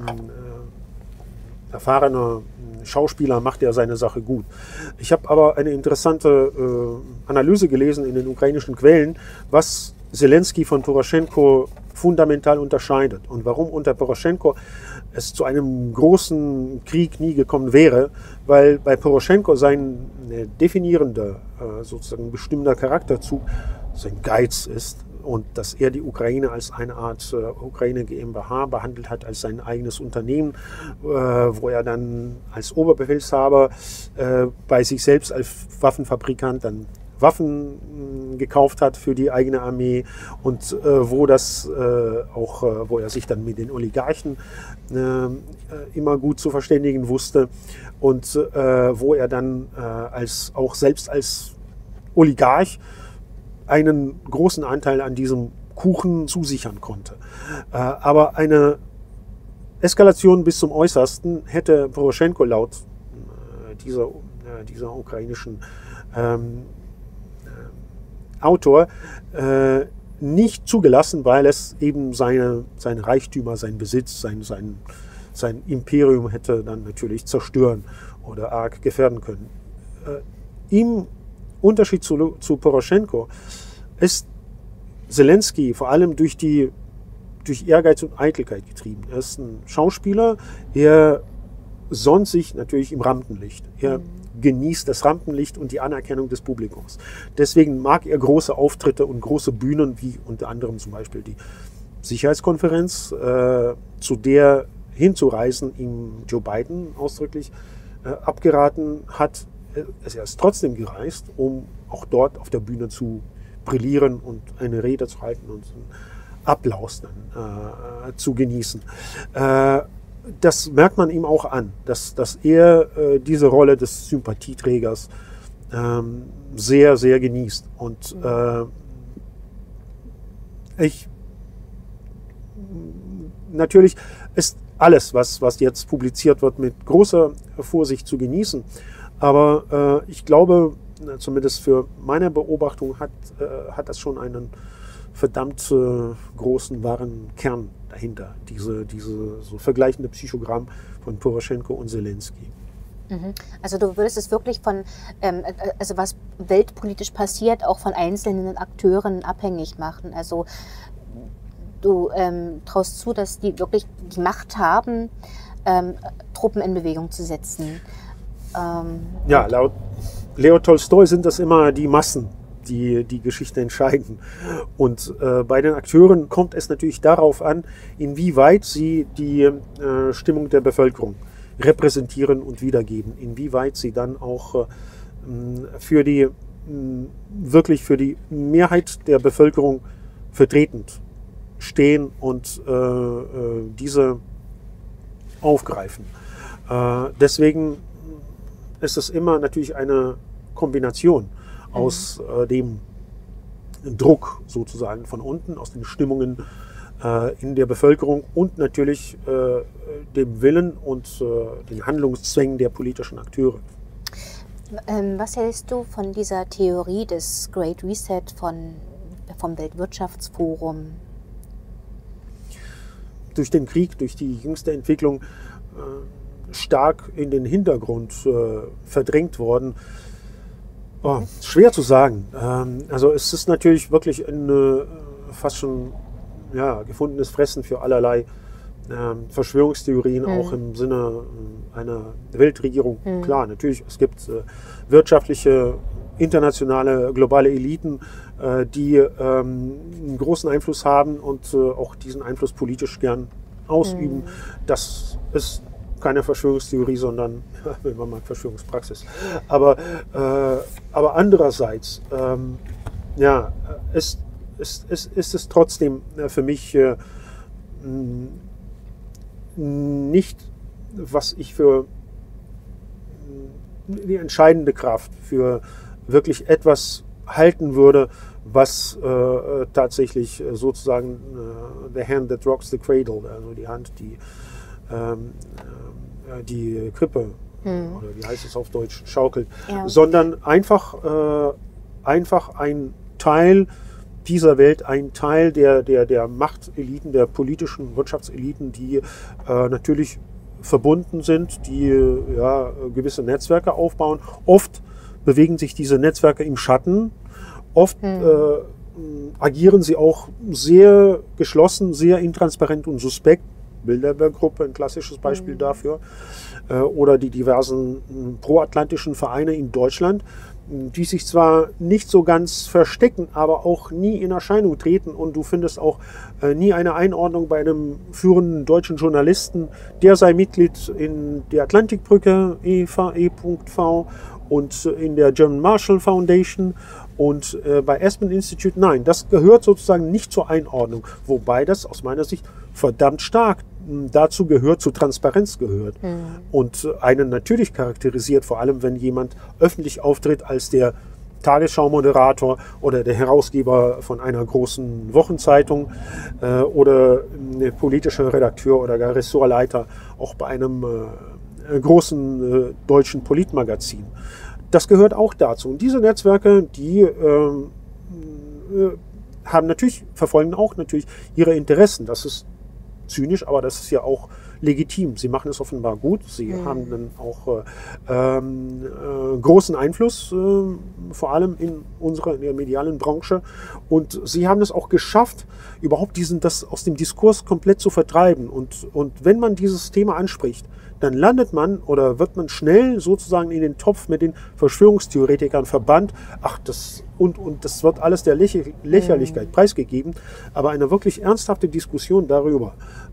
erfahrener Schauspieler macht er seine Sache gut. Ich habe aber eine interessante Analyse gelesen in den ukrainischen Quellen, was Zelensky von Poroschenko fundamental unterscheidet und warum unter Poroschenko es zu einem großen Krieg nie gekommen wäre, weil bei Poroschenko sein definierender, sozusagen bestimmender Charakterzug sein Geiz ist und dass er die Ukraine als eine Art Ukraine GmbH behandelt hat, als sein eigenes Unternehmen, wo er dann als Oberbefehlshaber bei sich selbst als Waffenfabrikant dann Waffen gekauft hat für die eigene Armee und wo er sich dann mit den Oligarchen immer gut zu verständigen wusste und wo er dann auch selbst als Oligarch einen großen Anteil an diesem Kuchen zusichern konnte. Aber eine Eskalation bis zum Äußersten hätte Poroschenko laut dieser ukrainischen Autor nicht zugelassen, weil es eben seine Reichtümer, sein Besitz, sein Imperium hätte dann natürlich zerstören oder arg gefährden können. Im Unterschied zu Poroschenko ist Zelensky vor allem durch Ehrgeiz und Eitelkeit getrieben. Er ist ein Schauspieler, er sonnt sich natürlich im Rampenlicht. Er genießt das Rampenlicht und die Anerkennung des Publikums. Deswegen mag er große Auftritte und große Bühnen, wie unter anderem zum Beispiel die Sicherheitskonferenz, zu der hinzureisen ihm Joe Biden ausdrücklich abgeraten hat. Er ist trotzdem gereist, um auch dort auf der Bühne zu brillieren und eine Rede zu halten und einen Applaus dann zu genießen. Das merkt man ihm auch an, dass er diese Rolle des Sympathieträgers sehr, sehr genießt. Und Natürlich ist alles, was jetzt publiziert wird, mit großer Vorsicht zu genießen. Aber ich glaube, zumindest für meine Beobachtung, hat das schon einen verdammt großen, wahren Kern dahinter. Diese so vergleichende Psychogramm von Poroschenko und Zelensky. Also du würdest es wirklich von, also was weltpolitisch passiert, auch von einzelnen Akteuren abhängig machen. Also du traust zu, dass die wirklich die Macht haben, Truppen in Bewegung zu setzen. Ja, laut Leo Tolstoi sind das immer die Massen, die die Geschichte entscheiden. Und bei den Akteuren kommt es natürlich darauf an, inwieweit sie die Stimmung der Bevölkerung repräsentieren und wiedergeben, inwieweit sie dann auch wirklich für die Mehrheit der Bevölkerung vertretend stehen und diese aufgreifen. Deswegen ist es immer natürlich eine Kombination aus dem Druck sozusagen von unten, aus den Stimmungen in der Bevölkerung und natürlich dem Willen und den Handlungszwängen der politischen Akteure. Was hältst du von dieser Theorie des Great Reset vom Weltwirtschaftsforum? Durch den Krieg, durch die jüngste Entwicklung stark in den Hintergrund verdrängt worden. Oh, schwer zu sagen. Also es ist natürlich wirklich ein fast schon gefundenes Fressen für allerlei Verschwörungstheorien, auch im Sinne einer Weltregierung. Klar, natürlich, es gibt wirtschaftliche, internationale, globale Eliten, die einen großen Einfluss haben und auch diesen Einfluss politisch gern ausüben. Das ist keine Verschwörungstheorie, sondern, wenn man mag, Verschwörungspraxis. Aber andererseits, ist es trotzdem für mich nicht, was ich für die entscheidende Kraft für wirklich etwas halten würde, was tatsächlich sozusagen the hand that rocks the cradle, also die Hand, die Krippe, oder wie heißt es auf Deutsch, schaukelt, sondern einfach ein Teil dieser Welt, ein Teil der Machteliten, der politischen Wirtschaftseliten, die natürlich verbunden sind, die gewisse Netzwerke aufbauen. Oft bewegen sich diese Netzwerke im Schatten, oft agieren sie auch sehr geschlossen, sehr intransparent und suspekt. Bilderberg-Gruppe, ein klassisches Beispiel dafür, oder die diversen proatlantischen Vereine in Deutschland, die sich zwar nicht so ganz verstecken, aber auch nie in Erscheinung treten, und du findest auch nie eine Einordnung bei einem führenden deutschen Journalisten, der sei Mitglied in der Atlantikbrücke e.V. und in der German Marshall Foundation und bei Aspen Institute. Nein, das gehört sozusagen nicht zur Einordnung, wobei das aus meiner Sicht verdammt stark dazu gehört, zu Transparenz gehört und einen natürlich charakterisiert, vor allem wenn jemand öffentlich auftritt als der Tagesschau-Moderator oder der Herausgeber von einer großen Wochenzeitung oder politischer Redakteur oder gar Ressortleiter auch bei einem großen deutschen Politmagazin. Das gehört auch dazu. Und diese Netzwerke, die verfolgen auch natürlich ihre Interessen. Das ist zynisch, aber das ist ja auch legitim. Sie machen es offenbar gut. Sie haben dann auch großen Einfluss, vor allem in der medialen Branche. Und sie haben es auch geschafft, überhaupt das aus dem Diskurs komplett zu vertreiben. Und wenn man dieses Thema anspricht, dann landet man oder wird man schnell sozusagen in den Topf mit den Verschwörungstheoretikern verbannt. Das wird alles der Lächerlichkeit preisgegeben. Aber eine wirklich ernsthafte Diskussion darüber,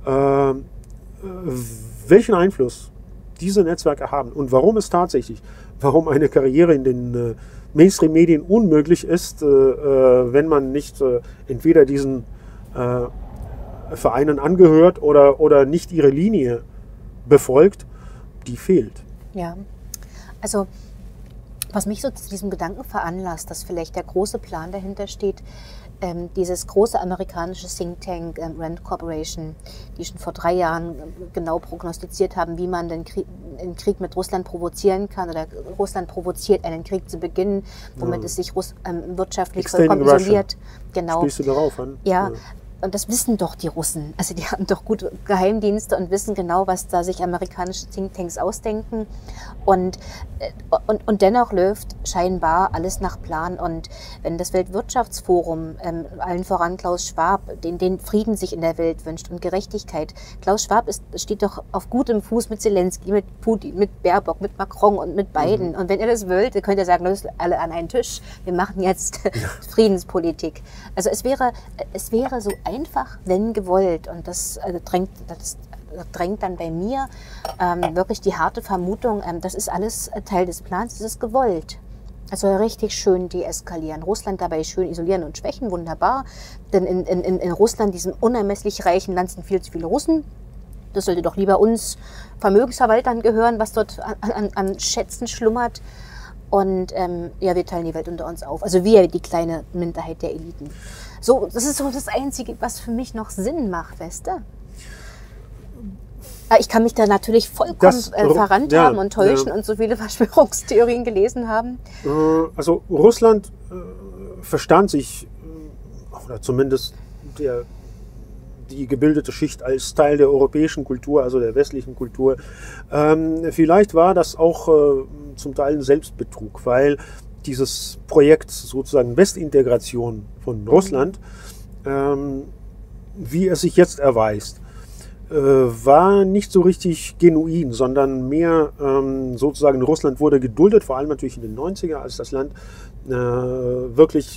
welchen Einfluss diese Netzwerke haben und warum eine Karriere in den Mainstream-Medien unmöglich ist, wenn man nicht entweder diesen Vereinen angehört oder nicht ihre Linie befolgt, die fehlt. Ja, also was mich so zu diesem Gedanken veranlasst, dass vielleicht der große Plan dahinter steht, dieses große amerikanische Think Tank Rand Corporation, die schon vor 3 Jahren genau prognostiziert haben, wie man den einen Krieg mit Russland provozieren kann, oder Russland provoziert, einen Krieg zu beginnen, womit es sich wirtschaftlich vollkommen isoliert. Genau. Spielst du darauf an? Ja. Und das wissen doch die Russen. Also die haben doch gute Geheimdienste und wissen genau, was da sich amerikanische Thinktanks ausdenken. Und dennoch läuft scheinbar alles nach Plan. Und wenn das Weltwirtschaftsforum, allen voran Klaus Schwab, den Frieden sich in der Welt wünscht und Gerechtigkeit. Klaus Schwab steht doch auf gutem Fuß mit Zelensky, mit Putin, mit Baerbock, mit Macron und mit Biden. Und wenn ihr das wollt, könnt ihr sagen, los, alle an einen Tisch. Wir machen jetzt Friedenspolitik. Also es wäre so einfach, wenn gewollt. Und das drängt dann bei mir wirklich die harte Vermutung, das ist alles Teil des Plans, das ist gewollt. Es soll richtig schön deeskalieren. Russland dabei schön isolieren und schwächen, wunderbar. Denn in Russland, diesem unermesslich reichen Land, sind viel zu viele Russen. Das sollte doch lieber uns Vermögensverwaltern gehören, was dort an Schätzen schlummert. Und wir teilen die Welt unter uns auf. Also wir, die kleine Minderheit der Eliten. So, das ist so das Einzige, was für mich noch Sinn macht, weißt du? Ich kann mich da natürlich vollkommen verrannt haben und täuschen und so viele Verschwörungstheorien gelesen haben. Also Russland verstand sich, oder zumindest die gebildete Schicht, als Teil der europäischen Kultur, also der westlichen Kultur. Vielleicht war das auch zum Teil ein Selbstbetrug, weil dieses Projekt sozusagen Westintegration von Russland, wie es sich jetzt erweist, war nicht so richtig genuin, sondern mehr sozusagen Russland wurde geduldet, vor allem natürlich in den 90er, als das Land wirklich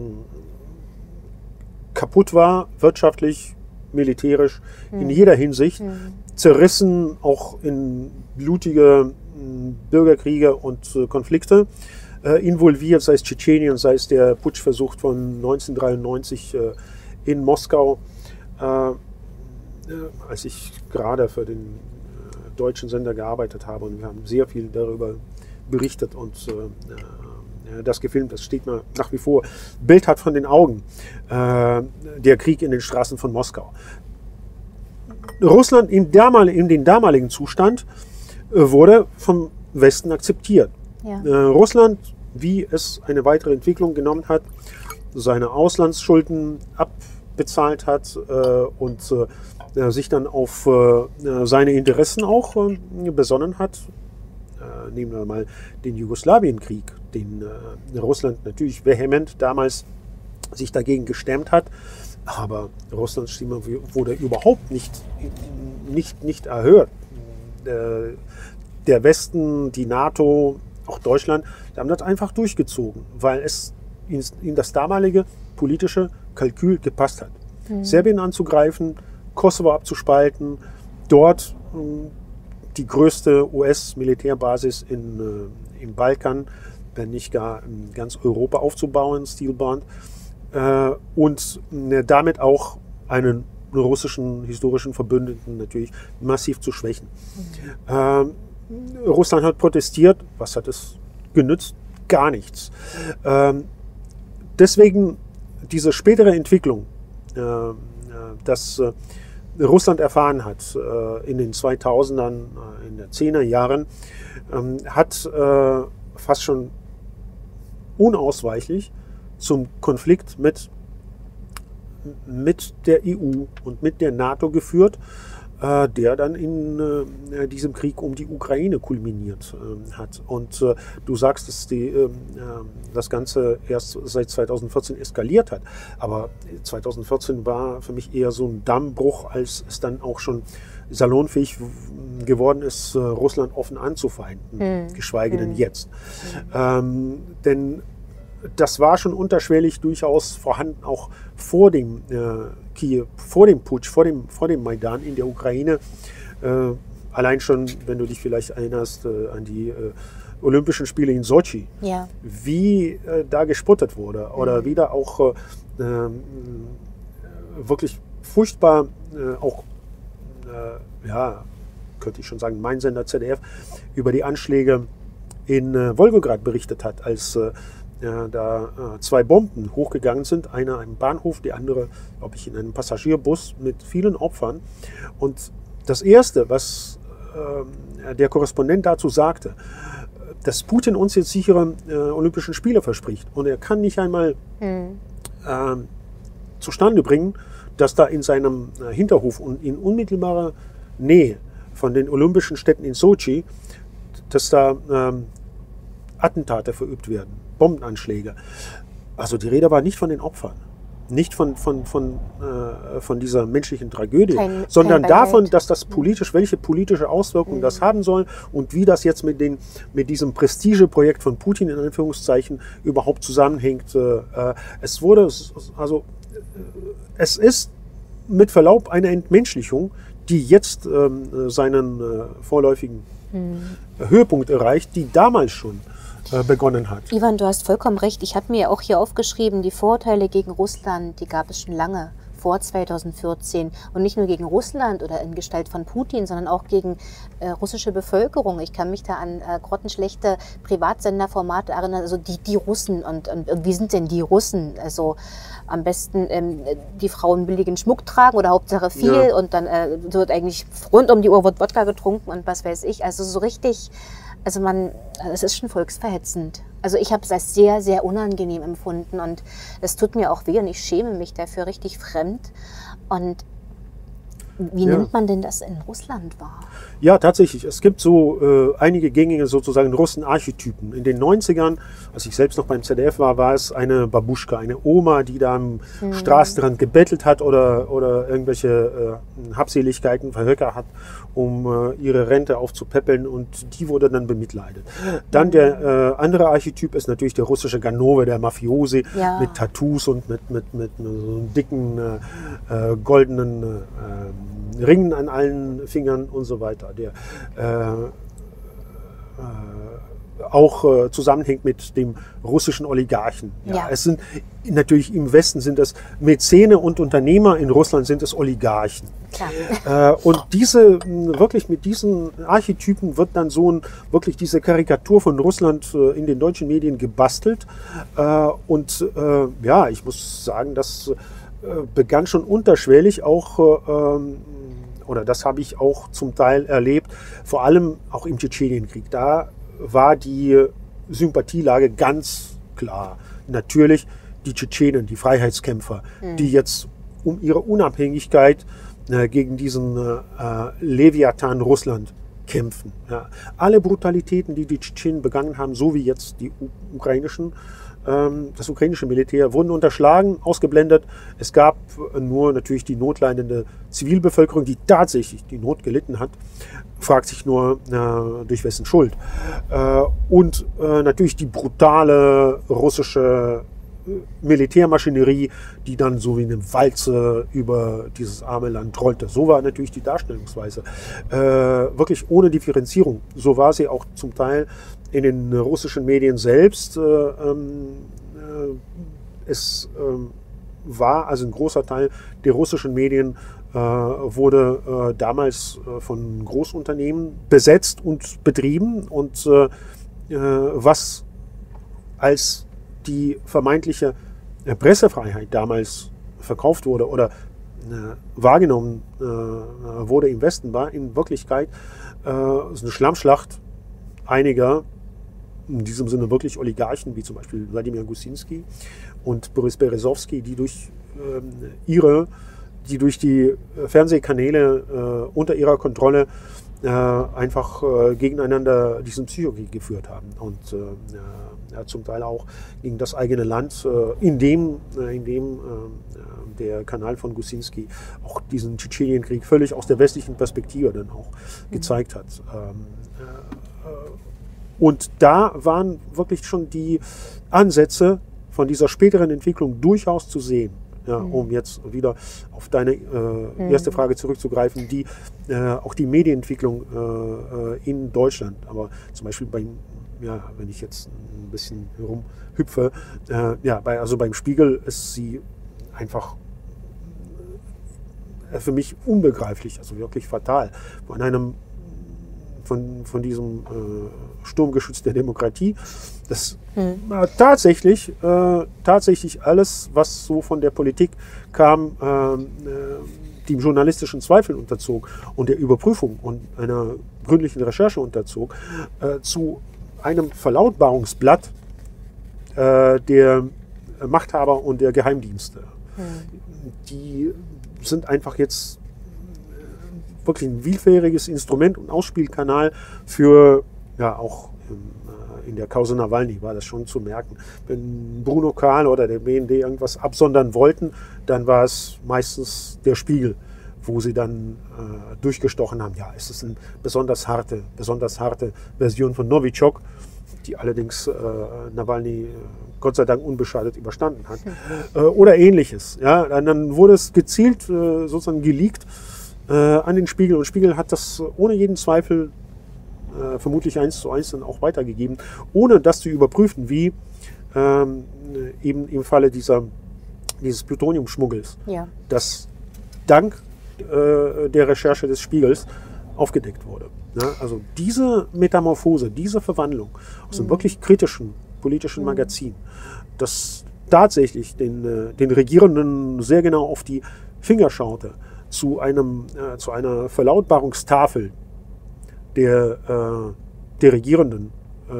kaputt war, wirtschaftlich, militärisch, in jeder Hinsicht, zerrissen auch in blutige Bürgerkriege und Konflikte, involviert, sei es Tschetschenien, sei es der Putschversuch von 1993 in Moskau. Als ich gerade für den deutschen Sender gearbeitet habe, und wir haben sehr viel darüber berichtet und das gefilmt, das steht mir nach wie vor bildhaft von den Augen, der Krieg in den Straßen von Moskau. Russland in den damaligen Zustand wurde vom Westen akzeptiert. Ja. Russland, wie es eine weitere Entwicklung genommen hat, seine Auslandsschulden abbezahlt hat und sich dann auf seine Interessen auch besonnen hat. Nehmen wir mal den Jugoslawienkrieg, den Russland natürlich vehement damals sich dagegen gestemmt hat, aber Russlands Stimme wurde überhaupt nicht erhört. Der Westen, die NATO, auch Deutschland, die haben das einfach durchgezogen, weil es in das damalige politische Kalkül gepasst hat. Serbien anzugreifen, Kosovo abzuspalten, dort die größte US-Militärbasis im Balkan, wenn nicht gar in ganz Europa aufzubauen, Steel Bond, und damit auch einen russischen historischen Verbündeten natürlich massiv zu schwächen. Russland hat protestiert. Was hat es genützt? Gar nichts. Deswegen diese spätere Entwicklung, dass Russland erfahren hat in den 2000ern, in den 10er Jahren, hat fast schon unausweichlich zum Konflikt mit der EU und mit der NATO geführt, der dann in diesem Krieg um die Ukraine kulminiert hat. Und du sagst, dass das Ganze erst seit 2014 eskaliert hat. Aber 2014 war für mich eher so ein Dammbruch, als es dann auch schon salonfähig geworden ist, Russland offen anzufeinden, geschweige denn jetzt. Denn das war schon unterschwellig durchaus vorhanden, auch vor dem vor dem Putsch, vor dem Maidan in der Ukraine. Allein schon, wenn du dich vielleicht erinnerst an die Olympischen Spiele in Sochi, ja, wie da gespottet wurde oder wie da auch wirklich furchtbar auch, ja, könnte ich schon sagen, mein Sender ZDF über die Anschläge in Wolgograd berichtet hat, als da 2 Bomben hochgegangen sind, eine am Bahnhof, die andere, glaube ich, in einem Passagierbus mit vielen Opfern. Und das Erste, was der Korrespondent dazu sagte, dass Putin uns jetzt sichere Olympischen Spiele verspricht. Und er kann nicht einmal zustande bringen, dass da in seinem Hinterhof und in unmittelbarer Nähe von den Olympischen Städten in Sochi, dass da Attentate verübt werden, Bombenanschläge. Also die Rede war nicht von den Opfern, nicht von dieser menschlichen Tragödie, sondern davon, dass das politisch, welche politische Auswirkungen das haben soll und wie das jetzt mit diesem Prestigeprojekt von Putin in Anführungszeichen überhaupt zusammenhängt. Es ist mit Verlaub eine Entmenschlichung, die jetzt seinen vorläufigen Höhepunkt erreicht, die damals schon begonnen hat. Ivan, du hast vollkommen recht. Ich habe mir auch hier aufgeschrieben, die Vorurteile gegen Russland, die gab es schon lange, vor 2014. Und nicht nur gegen Russland oder in Gestalt von Putin, sondern auch gegen russische Bevölkerung. Ich kann mich da an grottenschlechte Privatsenderformate erinnern, also die Russen und wie sind denn die Russen? Also am besten die Frauen billigen Schmuck tragen oder Hauptsache viel und dann wird eigentlich rund um die Uhr wird Wodka getrunken und was weiß ich. Also so richtig... Also es ist schon volksverhetzend. Also ich habe es als sehr, sehr unangenehm empfunden und es tut mir auch weh und ich schäme mich dafür richtig fremd. Und wie nimmt man denn das in Russland wahr? Ja, tatsächlich. Es gibt so einige gängige sozusagen Russen-Archetypen. In den 90ern, als ich selbst noch beim ZDF war, war es eine Babuschka, eine Oma, die da am Straßenrand gebettelt hat oder irgendwelche Habseligkeiten verhökert hat, um ihre Rente aufzupäppeln und die wurde dann bemitleidet. Dann der andere Archetyp ist natürlich der russische Ganove, der Mafiosi mit Tattoos und mit so einem dicken goldenen Ringen an allen Fingern und so weiter, der auch zusammenhängt mit dem russischen Oligarchen. Ja. Es sind natürlich im Westen sind es Mäzene und Unternehmer, in Russland sind es Oligarchen. Und wirklich mit diesen Archetypen wird dann wirklich diese Karikatur von Russland in den deutschen Medien gebastelt. Ich muss sagen, das begann schon unterschwellig auch, oder das habe ich auch zum Teil erlebt, vor allem auch im Tschetschenienkrieg. Da war die Sympathielage ganz klar. Natürlich die Tschetschenen, die Freiheitskämpfer, die jetzt um ihre Unabhängigkeit gegen diesen Leviathan Russland kämpfen. Ja. Alle Brutalitäten, die die Tschetschenen begangen haben, so wie jetzt das ukrainische Militär, wurden unterschlagen, ausgeblendet. Es gab nur natürlich die notleidende Zivilbevölkerung, die tatsächlich die Not gelitten hat, fragt sich nur, durch wessen Schuld. Und natürlich die brutale russische Militärmaschinerie, die dann so wie eine Walze über dieses arme Land rollte. So war natürlich die Darstellungsweise. Wirklich ohne Differenzierung. So war sie auch zum Teil in den russischen Medien selbst. Es war also ein großer Teil der russischen Medien wurde damals von Großunternehmen besetzt und betrieben und was als die vermeintliche Pressefreiheit damals verkauft wurde oder wahrgenommen wurde im Westen, war in Wirklichkeit eine Schlammschlacht einiger, in diesem Sinne wirklich Oligarchen, wie zum Beispiel Wladimir Gusinski und Boris Berezowski, die durch die Fernsehkanäle unter ihrer Kontrolle einfach gegeneinander diesen Psychokrieg geführt haben und zum Teil auch gegen das eigene Land, in dem der Kanal von Gusinski auch diesen Tschetschenienkrieg völlig aus der westlichen Perspektive dann auch gezeigt hat. Und da waren wirklich schon die Ansätze von dieser späteren Entwicklung durchaus zu sehen. Ja, um jetzt wieder auf deine erste Frage zurückzugreifen, auch die Medienentwicklung in Deutschland, aber zum Beispiel wenn ich jetzt ein bisschen herumhüpfe, beim Spiegel ist sie einfach für mich unbegreiflich, also wirklich fatal. von diesem Sturmgeschütz der Demokratie. Das war tatsächlich alles, was so von der Politik kam, dem journalistischen Zweifel unterzog und der Überprüfung und einer gründlichen Recherche unterzog, zu einem Verlautbarungsblatt der Machthaber und der Geheimdienste. Die sind einfach jetzt wirklich ein willfähriges Instrument und Ausspielkanal für, ja, auch in der Causa Nawalny war das schon zu merken. Wenn Bruno Kahl oder der BND irgendwas absondern wollten, dann war es meistens der Spiegel, wo sie dann durchgestochen haben. Ja, es ist eine besonders harte Version von Novichok, die allerdings Nawalny Gott sei Dank unbeschadet überstanden hat. Oder ähnliches. Ja, dann wurde es gezielt sozusagen geleakt an den Spiegel. Und Spiegel hat das ohne jeden Zweifel vermutlich 1:1 dann auch weitergegeben, ohne das zu überprüfen, wie eben im Falle dieses Plutoniumschmuggels, ja, das dank der Recherche des Spiegels aufgedeckt wurde. Ja, also diese Metamorphose, diese Verwandlung aus einem wirklich kritischen politischen Magazin, das tatsächlich den Regierenden sehr genau auf die Finger schaute, zu einer Verlautbarungstafel der Regierenden,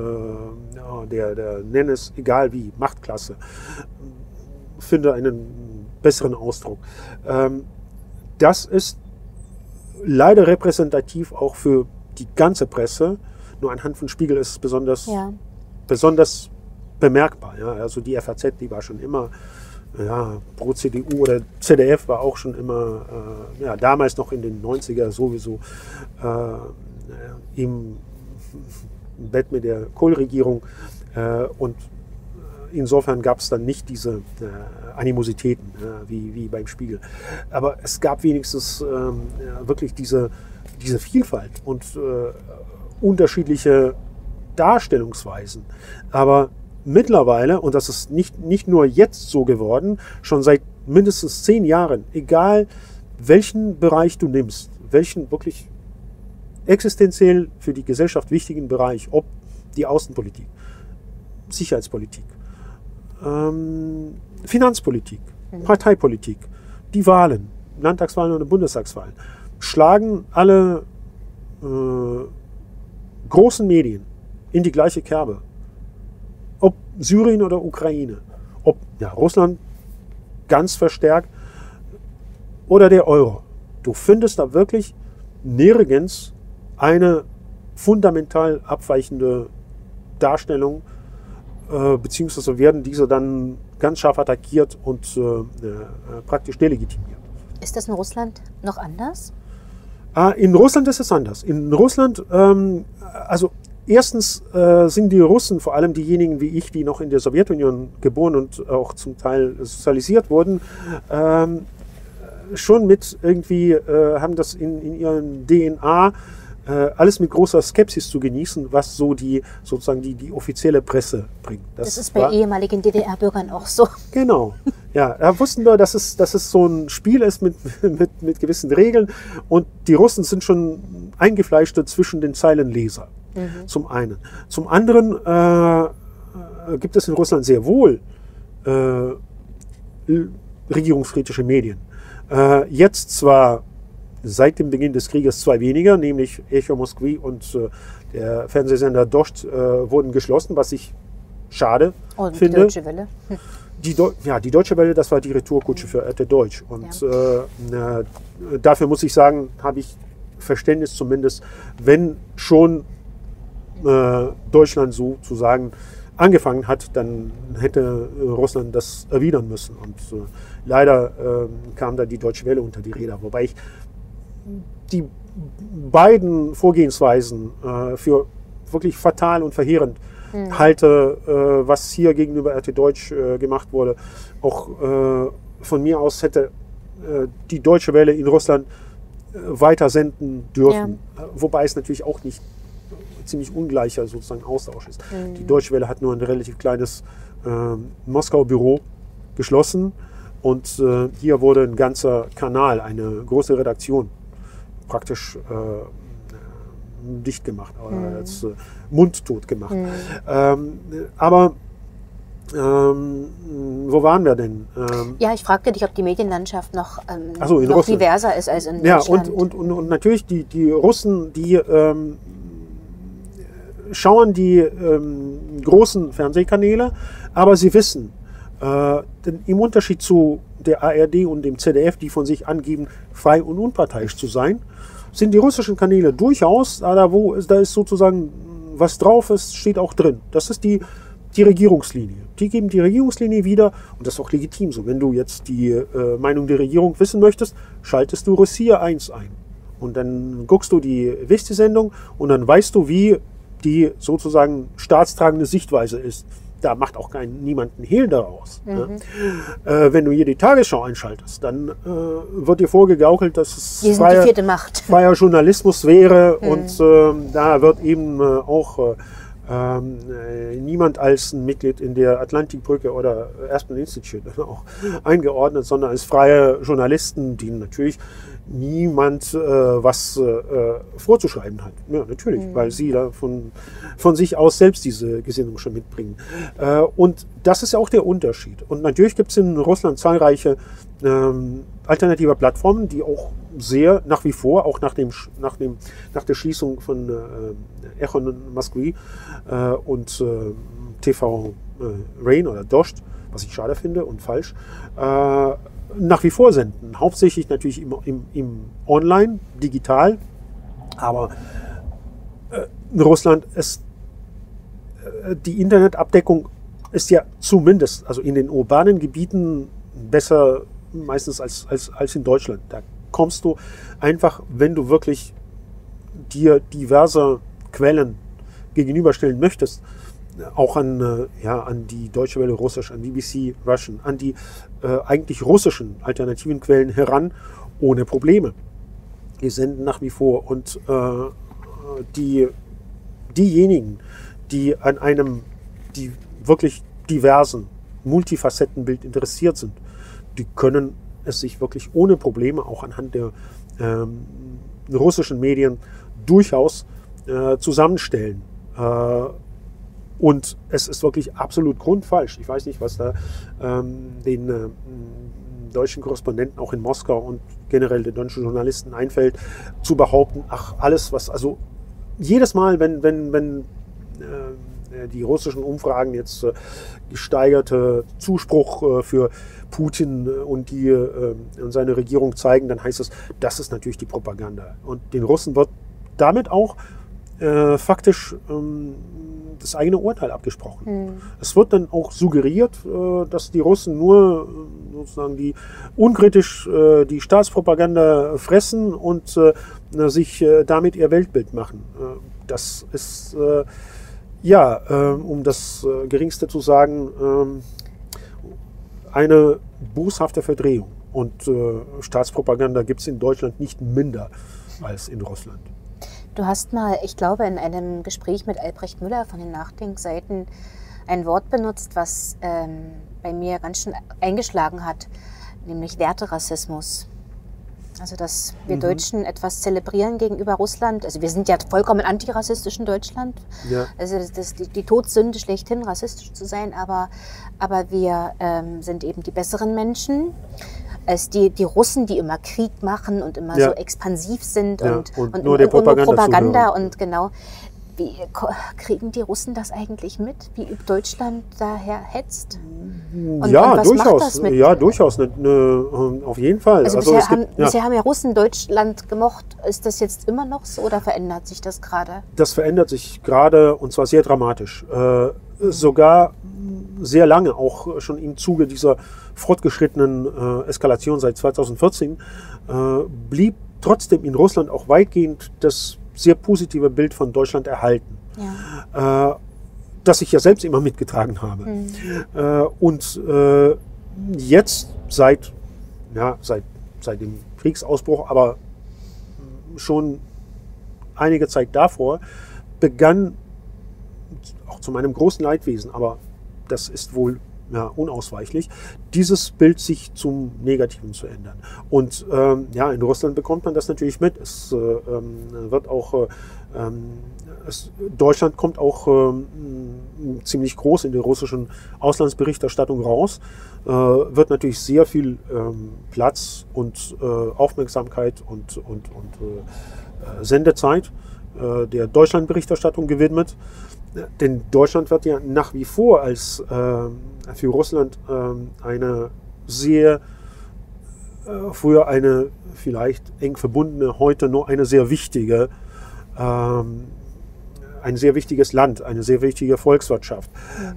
der nenn es egal wie, Machtklasse, finde einen besseren Ausdruck. Das ist leider repräsentativ auch für die ganze Presse. Nur anhand von Spiegel ist es besonders bemerkbar. Ja. Also die FAZ, die war schon immer pro CDU, oder ZDF war auch schon immer, damals noch in den 90er sowieso im Bett mit der Kohl-Regierung, und insofern gab es dann nicht diese Animositäten wie beim Spiegel. Aber es gab wenigstens wirklich diese Vielfalt und unterschiedliche Darstellungsweisen. Aber mittlerweile, und das ist nicht nur jetzt so geworden, schon seit mindestens 10 Jahren, egal welchen Bereich du nimmst, welchen wirklich existenziell für die Gesellschaft wichtigen Bereich, ob die Außenpolitik, Sicherheitspolitik, Finanzpolitik, Parteipolitik, die Wahlen, Landtagswahlen oder Bundestagswahlen, schlagen alle großen Medien in die gleiche Kerbe. Ob Syrien oder Ukraine, ob Russland ganz verstärkt oder der Euro. Du findest da wirklich nirgends eine fundamental abweichende Darstellung, beziehungsweise werden diese dann ganz scharf attackiert und praktisch delegitimiert. Ist das in Russland noch anders? In Russland ist es anders. In Russland, also erstens sind die Russen, vor allem diejenigen wie ich, die noch in der Sowjetunion geboren und auch zum Teil sozialisiert wurden, schon mit irgendwie, haben das in ihren DNA, alles mit großer Skepsis zu genießen, was so die offizielle Presse bringt. Das ist bei ehemaligen DDR-Bürgern auch so. Genau. Ja, da wussten wir, dass es so ein Spiel ist mit gewissen Regeln, und die Russen sind schon eingefleischte zwischen den Zeilenleser. Zum einen. Zum anderen gibt es in Russland sehr wohl regierungskritische Medien. Jetzt zwar seit dem Beginn des Krieges 2 weniger, nämlich Echo Moskwy und der Fernsehsender Dost wurden geschlossen, was ich schade finde. Die Deutsche Welle? Die Deutsche Welle, das war die Retourkutsche für RT Deutsch. Und dafür muss ich sagen, habe ich Verständnis zumindest, wenn schon Deutschland sozusagen angefangen hat, dann hätte Russland das erwidern müssen. Und leider kam da die Deutsche Welle unter die Räder, wobei ich die beiden Vorgehensweisen für wirklich fatal und verheerend halte, was hier gegenüber RT Deutsch gemacht wurde. Auch von mir aus hätte die Deutsche Welle in Russland weiter senden dürfen, wobei es natürlich auch nicht ziemlich ungleicher sozusagen Austausch ist. Die Deutsche Welle hat nur ein relativ kleines Moskau-Büro geschlossen, und hier wurde ein ganzer Kanal, eine große Redaktion praktisch dicht gemacht, als mundtot gemacht. Aber wo waren wir denn? Ja, ich fragte dich, ob die Medienlandschaft noch, noch diverser ist als in Deutschland. Ja, und natürlich die Russen, die schauen die großen Fernsehkanäle, aber sie wissen, denn im Unterschied zu der ARD und dem ZDF, die von sich angeben, frei und unparteiisch zu sein, sind die russischen Kanäle durchaus, da ist sozusagen was drauf ist, steht auch drin. Das ist die Regierungslinie. Die geben die Regierungslinie wieder und das ist auch legitim so. Wenn du jetzt die Meinung der Regierung wissen möchtest, schaltest du Russia 1 ein. Und dann guckst du die Westi-Sendung und dann weißt du, wie die sozusagen staatstragende Sichtweise ist. Da macht auch niemand einen Hehl daraus. Ne? Wenn du hier die Tagesschau einschaltest, dann wird dir vorgegaukelt, dass es freier Journalismus wäre und da wird eben auch niemand als ein Mitglied in der Atlantikbrücke oder Aspen Institute auch eingeordnet, sondern als freie Journalisten, die natürlich niemand was vorzuschreiben hat. Ja, natürlich, weil sie da von sich aus selbst diese Gesinnung schon mitbringen. Und das ist ja auch der Unterschied. Und natürlich gibt es in Russland zahlreiche alternative Plattformen, die auch sehr nach wie vor, auch nach der Schließung von Echon Moskwy und TV Rain oder Dost, was ich schade finde und falsch, nach wie vor senden. Hauptsächlich natürlich im Online, digital, aber in Russland ist die Internetabdeckung ist ja zumindest, also in den urbanen Gebieten besser meistens als in Deutschland. Da kommst du einfach, wenn du wirklich dir diverse Quellen gegenüberstellen möchtest, auch an die Deutsche Welle Russisch, an BBC Russian, an die eigentlich russischen alternativen Quellen heran, ohne Probleme. Die senden nach wie vor und diejenigen, die an einem wirklich diversen Multifacettenbild interessiert sind, die können es sich wirklich ohne Probleme auch anhand der russischen Medien durchaus zusammenstellen. Und es ist wirklich absolut grundfalsch. Ich weiß nicht, was da den deutschen Korrespondenten auch in Moskau und generell den deutschen Journalisten einfällt, zu behaupten, ach, alles was, also jedes Mal, wenn die russischen Umfragen jetzt gesteigerte Zuspruch für Putin und seine Regierung zeigen, dann heißt es, das ist natürlich die Propaganda. Und den Russen wird damit auch faktisch das eigene Urteil abgesprochen. Es wird dann auch suggeriert, dass die Russen nur sozusagen unkritisch die Staatspropaganda fressen und sich damit ihr Weltbild machen. Das ist um das Geringste zu sagen, eine boshafte Verdrehung. Und Staatspropaganda gibt es in Deutschland nicht minder als in Russland. Du hast mal, ich glaube, in einem Gespräch mit Albrecht Müller von den Nachdenkseiten ein Wort benutzt, was bei mir ganz schön eingeschlagen hat, nämlich Werterassismus. Also, dass wir Deutschen etwas zelebrieren gegenüber Russland. Also, wir sind ja vollkommen antirassistisch in Deutschland. Ja. Also, das ist die Todsünde schlechthin, rassistisch zu sein. Aber wir sind eben die besseren Menschen als die Russen, die immer Krieg machen und immer so expansiv sind und nur der Propaganda und genau. Wie kriegen die Russen das eigentlich mit, wie Deutschland daher hetzt? Und was durchaus. Macht das mit? Ja, durchaus. Auf jeden Fall. Also bisher haben ja Russen Deutschland gemocht. Ist das jetzt immer noch so oder verändert sich das gerade? Das verändert sich gerade und zwar sehr dramatisch. Sogar sehr lange, auch schon im Zuge dieser fortgeschrittenen Eskalation seit 2014, blieb trotzdem in Russland auch weitgehend das sehr positive Bild von Deutschland erhalten, das ich ja selbst immer mitgetragen habe. Und jetzt seit dem Kriegsausbruch, aber schon einige Zeit davor, begann auch zu meinem großen Leidwesen, aber das ist wohl ja, unausweichlich, dieses Bild sich zum Negativen zu ändern. Und ja, in Russland bekommt man das natürlich mit. Es wird auch, Deutschland kommt auch ziemlich groß in der russischen Auslandsberichterstattung raus, wird natürlich sehr viel Platz und Aufmerksamkeit und Sendezeit der Deutschlandberichterstattung gewidmet. Denn Deutschland wird ja nach wie vor als für Russland eine sehr, früher eine vielleicht eng verbundene, heute nur eine sehr wichtige, ein sehr wichtiges Land, eine sehr wichtige Volkswirtschaft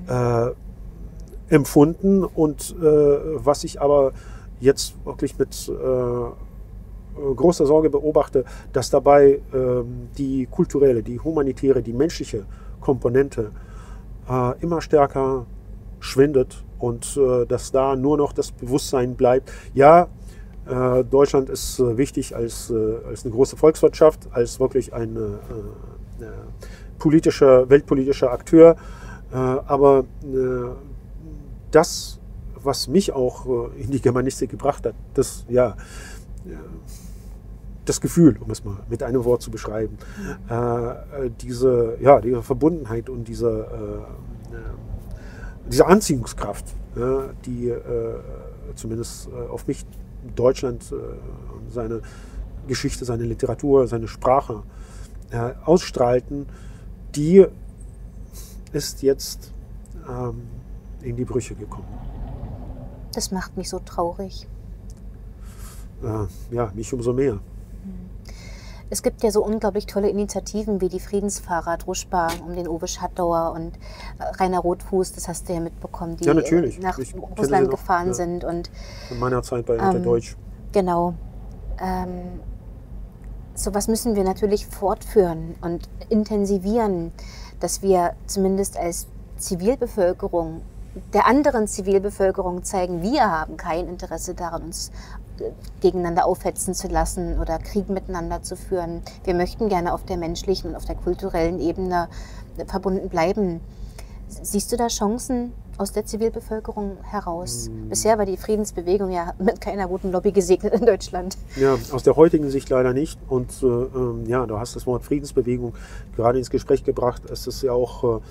empfunden. Und was ich aber jetzt wirklich mit großer Sorge beobachte, dass dabei die kulturelle, die humanitäre, die menschliche Komponente immer stärker schwindet und dass da nur noch das Bewusstsein bleibt, ja, Deutschland ist wichtig als eine große Volkswirtschaft, als wirklich ein weltpolitischer Akteur, aber das, was mich auch in die Germanistik gebracht hat, das Gefühl, um es mal mit einem Wort zu beschreiben, diese Verbundenheit und diese Anziehungskraft, die zumindest auf mich Deutschland, seine Geschichte, seine Literatur, seine Sprache ausstrahlten, die ist jetzt in die Brüche gekommen. Das macht mich so traurig. Ja, mich umso mehr. Es gibt ja so unglaublich tolle Initiativen wie die Friedensfahrer Druschba um den Uwe Schattauer und Rainer Rotfuß, das hast du ja mitbekommen, die nach Russland gefahren sind. Und in meiner Zeit bei Interdeutsch. Genau. Sowas müssen wir natürlich fortführen und intensivieren, dass wir zumindest als Zivilbevölkerung der anderen Zivilbevölkerung zeigen, wir haben kein Interesse daran, uns gegeneinander aufhetzen zu lassen oder Krieg miteinander zu führen. Wir möchten gerne auf der menschlichen und auf der kulturellen Ebene verbunden bleiben. Siehst du da Chancen aus der Zivilbevölkerung heraus? Bisher war die Friedensbewegung ja mit keiner guten Lobby gesegnet in Deutschland. Ja, aus der heutigen Sicht leider nicht. Und ja, du hast das Wort Friedensbewegung gerade ins Gespräch gebracht. Es ist ja auch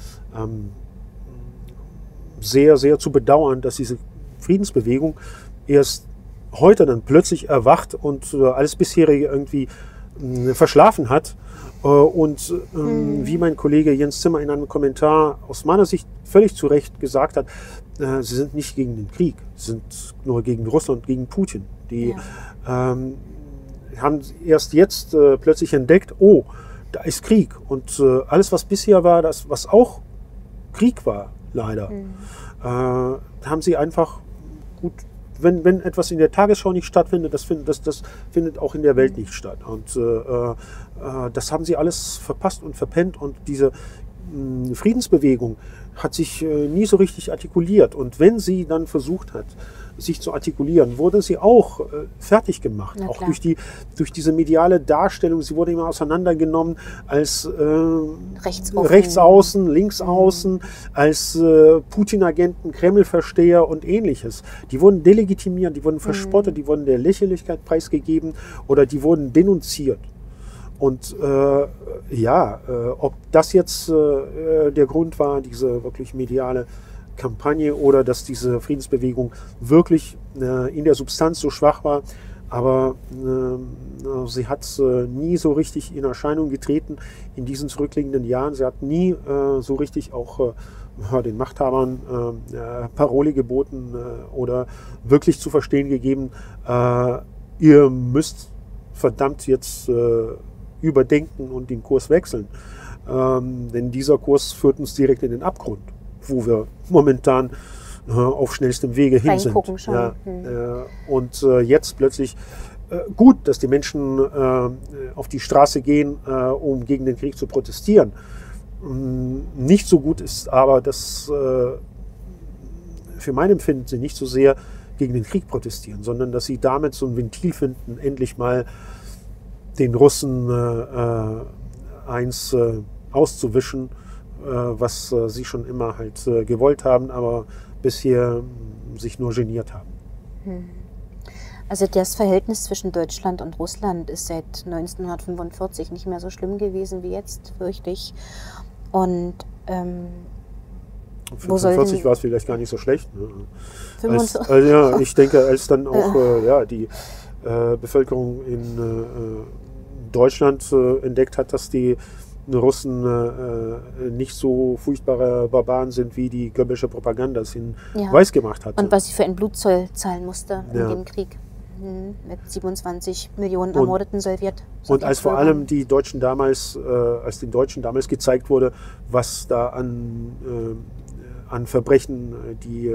sehr, sehr zu bedauern, dass diese Friedensbewegung erst heute dann plötzlich erwacht und alles bisherige irgendwie verschlafen hat. Und wie mein Kollege Jens Zimmer in einem Kommentar aus meiner Sicht völlig zu Recht gesagt hat, sie sind nicht gegen den Krieg, sie sind nur gegen Russland, gegen Putin. Die haben erst jetzt plötzlich entdeckt, oh, da ist Krieg. Und alles, was bisher war, das, was auch Krieg war, leider, haben sie einfach gut, wenn etwas in der Tagesschau nicht stattfindet, das findet auch in der Welt nicht statt. Und das haben sie alles verpasst und verpennt. Und diese Friedensbewegung hat sich nie so richtig artikuliert. Und wenn sie dann versucht hat, sich zu artikulieren, wurde sie auch fertig gemacht. Auch durch diese mediale Darstellung. Sie wurde immer auseinandergenommen als Rechtsaußen, Linksaußen, als Putin-Agenten, Kreml-Versteher und Ähnliches. Die wurden delegitimiert, die wurden verspottet, die wurden der Lächerlichkeit preisgegeben oder die wurden denunziert. Und ob das jetzt der Grund war, diese wirklich mediale Kampagne, oder dass diese Friedensbewegung wirklich in der Substanz so schwach war, aber sie hat nie so richtig in Erscheinung getreten in diesen zurückliegenden Jahren. Sie hat nie so richtig auch den Machthabern Paroli geboten oder wirklich zu verstehen gegeben, ihr müsst verdammt jetzt überdenken und den Kurs wechseln. Denn dieser Kurs führt uns direkt in den Abgrund, wo wir momentan auf schnellstem Wege hin sind. Schon. Ja, und jetzt plötzlich gut, dass die Menschen auf die Straße gehen, um gegen den Krieg zu protestieren. Nicht so gut ist aber, dass für mein Empfinden sie nicht so sehr gegen den Krieg protestieren, sondern dass sie damit so ein Ventil finden, endlich mal den Russen eins auszuwischen, was sie schon immer halt gewollt haben, aber bisher sich nur geniert haben. Also das Verhältnis zwischen Deutschland und Russland ist seit 1945 nicht mehr so schlimm gewesen wie jetzt, fürchte ich. Und 1945 war es vielleicht gar nicht so schlecht. Ne? Als, ich denke, als dann auch die Bevölkerung in Deutschland entdeckt hat, dass die Russen nicht so furchtbare Barbaren sind, wie die Goebbelsche Propaganda es ihnen weiß gemacht hat. Und was sie für einen Blutzoll zahlen musste in dem Krieg. Mit 27 Millionen ermordeten Sowjetbürgern. Und als vor allem die Deutschen damals, als den Deutschen damals gezeigt wurde, was da an Verbrechen die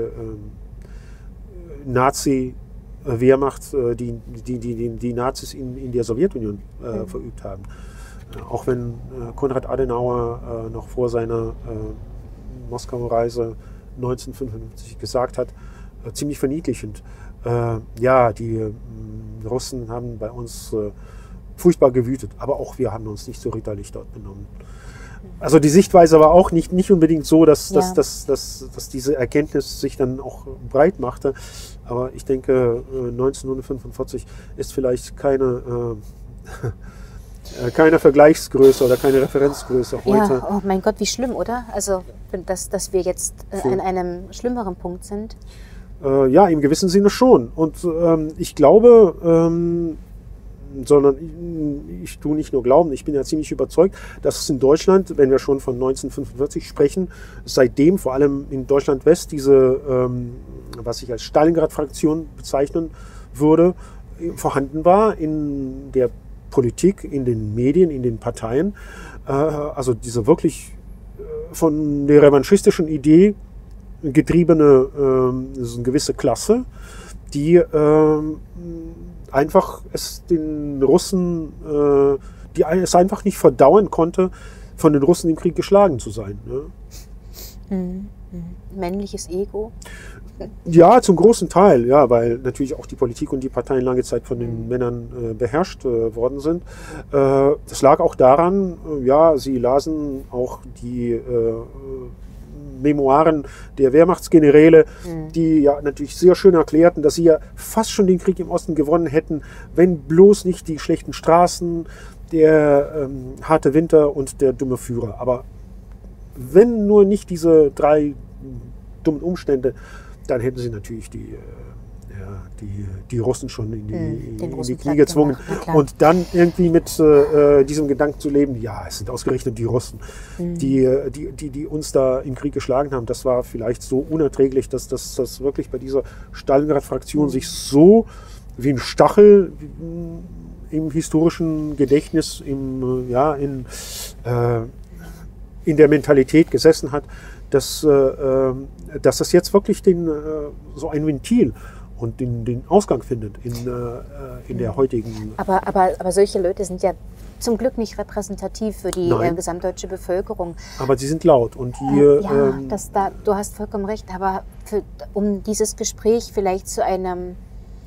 Nazi-Wehrmacht, die Nazis in der Sowjetunion verübt haben. Auch wenn Konrad Adenauer noch vor seiner Moskau-Reise 1955 gesagt hat, ziemlich verniedlichend, die Russen haben bei uns furchtbar gewütet, aber auch wir haben uns nicht so ritterlich dort benommen. Also die Sichtweise war auch nicht unbedingt so, dass diese Erkenntnis sich dann auch breit machte. Aber ich denke, 1945 ist vielleicht keine Vergleichsgröße oder keine Referenzgröße heute. Ja, oh mein Gott, wie schlimm, oder? Also, dass wir jetzt an einem schlimmeren Punkt sind. Ja, im gewissen Sinne schon. Und ich glaube, ich tue nicht nur glauben, ich bin ja ziemlich überzeugt, dass es in Deutschland, wenn wir schon von 1945 sprechen, seitdem vor allem in Deutschland West diese, was ich als Stalingrad-Fraktion bezeichnen würde, vorhanden war in der Politik, in den Medien, in den Parteien. Also diese wirklich von der revanchistischen Idee getriebene so eine gewisse Klasse, die einfach es den Russen, die es einfach nicht verdauen konnte, von den Russen im Krieg geschlagen zu sein. Ne? Männliches Ego? Ja, zum großen Teil, ja, weil natürlich auch die Politik und die Parteien lange Zeit von den Männern beherrscht worden sind. Das lag auch daran, sie lasen auch die Memoiren der Wehrmachtsgeneräle, die ja natürlich sehr schön erklärten, dass sie ja fast schon den Krieg im Osten gewonnen hätten, wenn bloß nicht die schlechten Straßen, der harte Winter und der dumme Führer. Aber wenn nur nicht diese drei dummen Umstände, dann hätten sie natürlich die Russen schon in die Knie gezwungen. Und dann irgendwie mit diesem Gedanken zu leben, ja, es sind ausgerechnet die Russen, die uns da im Krieg geschlagen haben. Das war vielleicht so unerträglich, dass das wirklich bei dieser Stalingrad-Fraktion sich so wie ein Stachel im historischen Gedächtnis, in der Mentalität gesessen hat, dass das jetzt wirklich so ein Ventil und den Ausgang findet in der heutigen... Aber solche Leute sind ja zum Glück nicht repräsentativ für die gesamtdeutsche Bevölkerung. Aber sie sind laut. Und du hast vollkommen recht, aber um dieses Gespräch vielleicht zu einem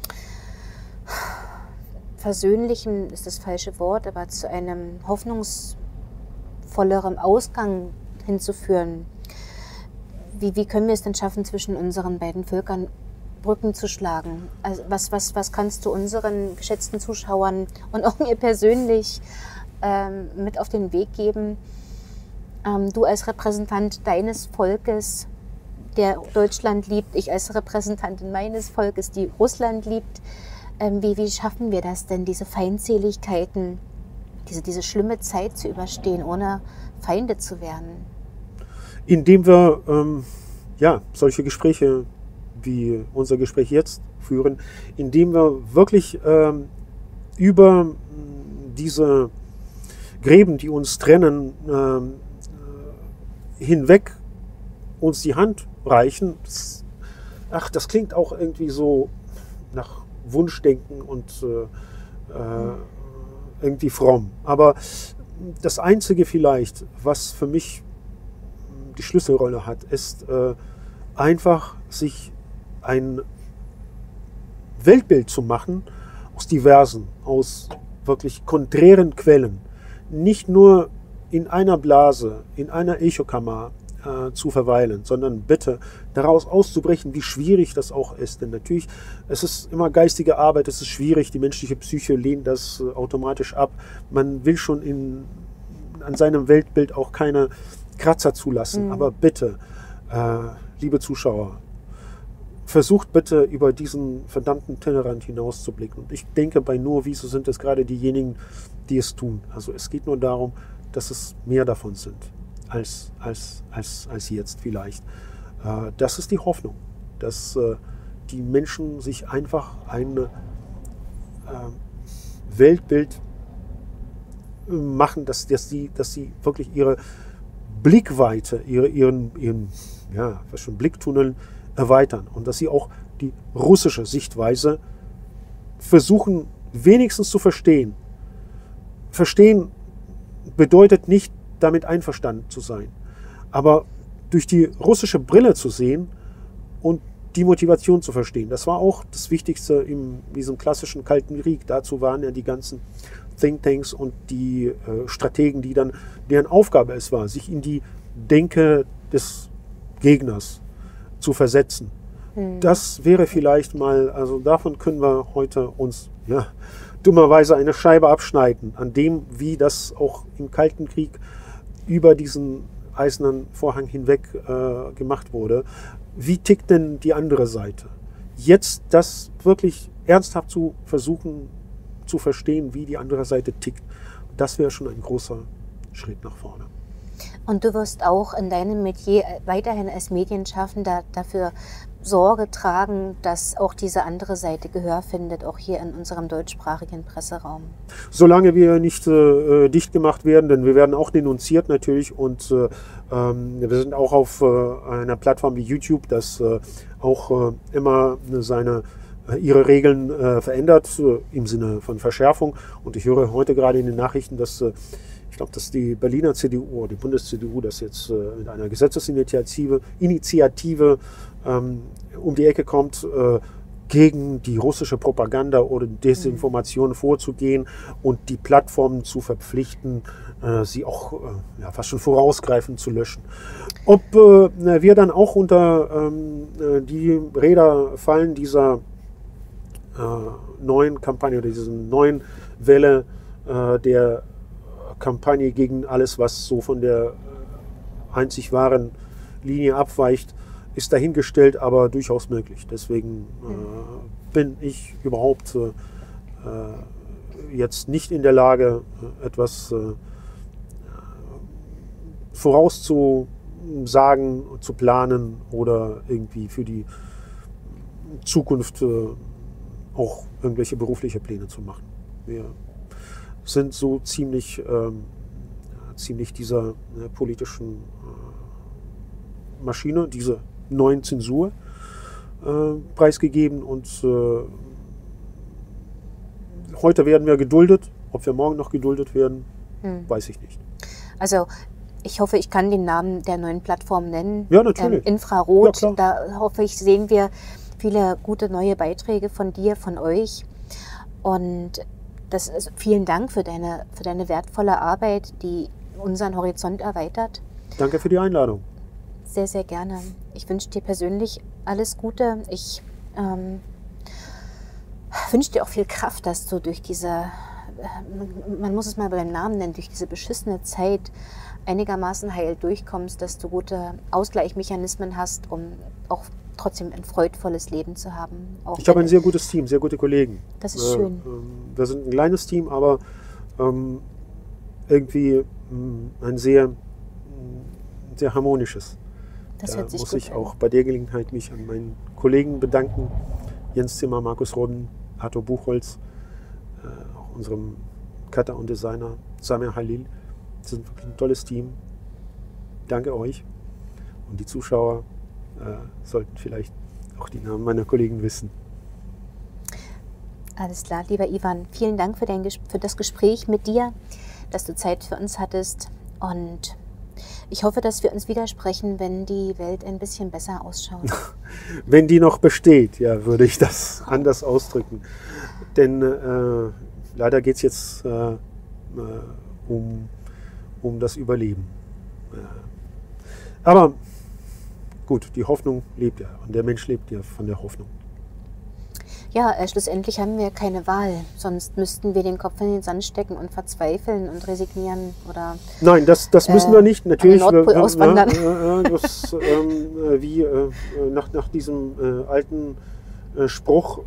versöhnlichen, ist das falsche Wort, aber zu einem hoffnungsvolleren Ausgang hinzuführen, wie können wir es denn schaffen, zwischen unseren beiden Völkern Brücken zu schlagen? Also was kannst du unseren geschätzten Zuschauern und auch mir persönlich mit auf den Weg geben? Du als Repräsentant deines Volkes, der Deutschland liebt, ich als Repräsentantin meines Volkes, die Russland liebt. Wie schaffen wir das denn, diese Feindseligkeiten, diese schlimme Zeit zu überstehen, ohne Feinde zu werden? Indem wir solche Gespräche wie unser Gespräch jetzt führen, indem wir wirklich über diese Gräben, die uns trennen, hinweg uns die Hand reichen. Das klingt auch irgendwie so nach Wunschdenken und irgendwie fromm. Aber das Einzige vielleicht, was für mich die Schlüsselrolle hat, ist einfach sich ein Weltbild zu machen aus diversen, aus wirklich konträren Quellen. Nicht nur in einer Blase, in einer Echokammer zu verweilen, sondern bitte daraus auszubrechen, wie schwierig das auch ist. Denn natürlich, es ist immer geistige Arbeit, es ist schwierig, die menschliche Psyche lehnt das automatisch ab. Man will schon an seinem Weltbild auch keine Kratzer zulassen. Aber bitte, liebe Zuschauer, versucht bitte über diesen verdammten Tellerrand hinauszublicken. Und ich denke, bei Nur Wieso sind es gerade diejenigen, die es tun. Also es geht nur darum, dass es mehr davon sind als jetzt vielleicht. Das ist die Hoffnung, dass die Menschen sich einfach ein Weltbild machen, dass sie wirklich ihre Blickweite, ihren fast schon Blicktunnel erweitern und dass sie auch die russische Sichtweise versuchen wenigstens zu verstehen. Verstehen bedeutet nicht, damit einverstanden zu sein, aber durch die russische Brille zu sehen und die Motivation zu verstehen. Das war auch das Wichtigste in diesem klassischen Kalten Krieg. Dazu waren ja die ganzen Thinktanks und die Strategen, deren Aufgabe es war, sich in die Denke des Gegners zu versetzen. Das wäre vielleicht mal, also davon können wir heute uns dummerweise eine Scheibe abschneiden, an dem, wie das auch im Kalten Krieg über diesen eisernen Vorhang hinweg gemacht wurde. Wie tickt denn die andere Seite? Jetzt das wirklich ernsthaft zu versuchen zu verstehen, wie die andere Seite tickt, das wäre schon ein großer Schritt nach vorne. Und du wirst auch in deinem Metier weiterhin als Medienschaffender dafür Sorge tragen, dass auch diese andere Seite Gehör findet, auch hier in unserem deutschsprachigen Presseraum. Solange wir nicht dicht gemacht werden, denn wir werden auch denunziert natürlich und wir sind auch auf einer Plattform wie YouTube, das auch immer ihre Regeln verändert im Sinne von Verschärfung. Und ich höre heute gerade in den Nachrichten, dass ich glaube, dass die Berliner CDU, die Bundes-CDU, das jetzt mit einer Gesetzesinitiative um die Ecke kommt, gegen die russische Propaganda oder Desinformation vorzugehen und die Plattformen zu verpflichten, sie auch fast schon vorausgreifend zu löschen. Ob wir dann auch unter die Räder fallen dieser neuen Kampagne oder dieser neuen Welle der Kampagne gegen alles, was so von der einzig wahren Linie abweicht, ist dahingestellt, aber durchaus möglich. Deswegen bin ich überhaupt jetzt nicht in der Lage, etwas vorauszusagen, zu planen oder irgendwie für die Zukunft auch irgendwelche berufliche Pläne zu machen. Wir sind so ziemlich dieser politischen Maschine, dieser neuen Zensur preisgegeben und heute werden wir geduldet. Ob wir morgen noch geduldet werden, weiß ich nicht. Also ich hoffe, ich kann den Namen der neuen Plattform nennen. Ja, natürlich. Infrarot, ja, da hoffe ich, sehen wir viele gute neue Beiträge von dir, von euch. Und vielen Dank für deine wertvolle Arbeit, die unseren Horizont erweitert. Danke für die Einladung. Sehr, sehr gerne. Ich wünsche dir persönlich alles Gute. Ich wünsche dir auch viel Kraft, dass du durch diese, man muss es mal beim Namen nennen, durch diese beschissene Zeit einigermaßen heil durchkommst, dass du gute Ausgleichsmechanismen hast, um auch trotzdem ein freudvolles Leben zu haben. Auch ich habe ein sehr gutes Team, sehr gute Kollegen. Das ist schön. Wir sind ein kleines Team, aber irgendwie ein sehr harmonisches. Das da hört sich muss gut ich an. auch bei der Gelegenheit mich an meinen Kollegen bedanken. Jens Zimmer, Markus Rodden, Arthur Buchholz, auch unserem Cutter und Designer Samir Halil. Das ist wirklich ein tolles Team. Danke euch. Und die Zuschauer sollten vielleicht auch die Namen meiner Kollegen wissen. Alles klar, lieber Ivan, vielen Dank für das Gespräch mit dir, dass du Zeit für uns hattest. Und ich hoffe, dass wir uns widersprechen, wenn die Welt ein bisschen besser ausschaut. Wenn die noch besteht, ja, würde ich das anders ausdrücken. Denn leider geht es jetzt um um das Überleben. Aber gut, die Hoffnung lebt ja und der Mensch lebt ja von der Hoffnung. Ja, schlussendlich haben wir keine Wahl, sonst müssten wir den Kopf in den Sand stecken und verzweifeln und resignieren oder nein, das müssen wir nicht. Natürlich, an den Nordpol auswandern. Wie nach diesem alten Spruch,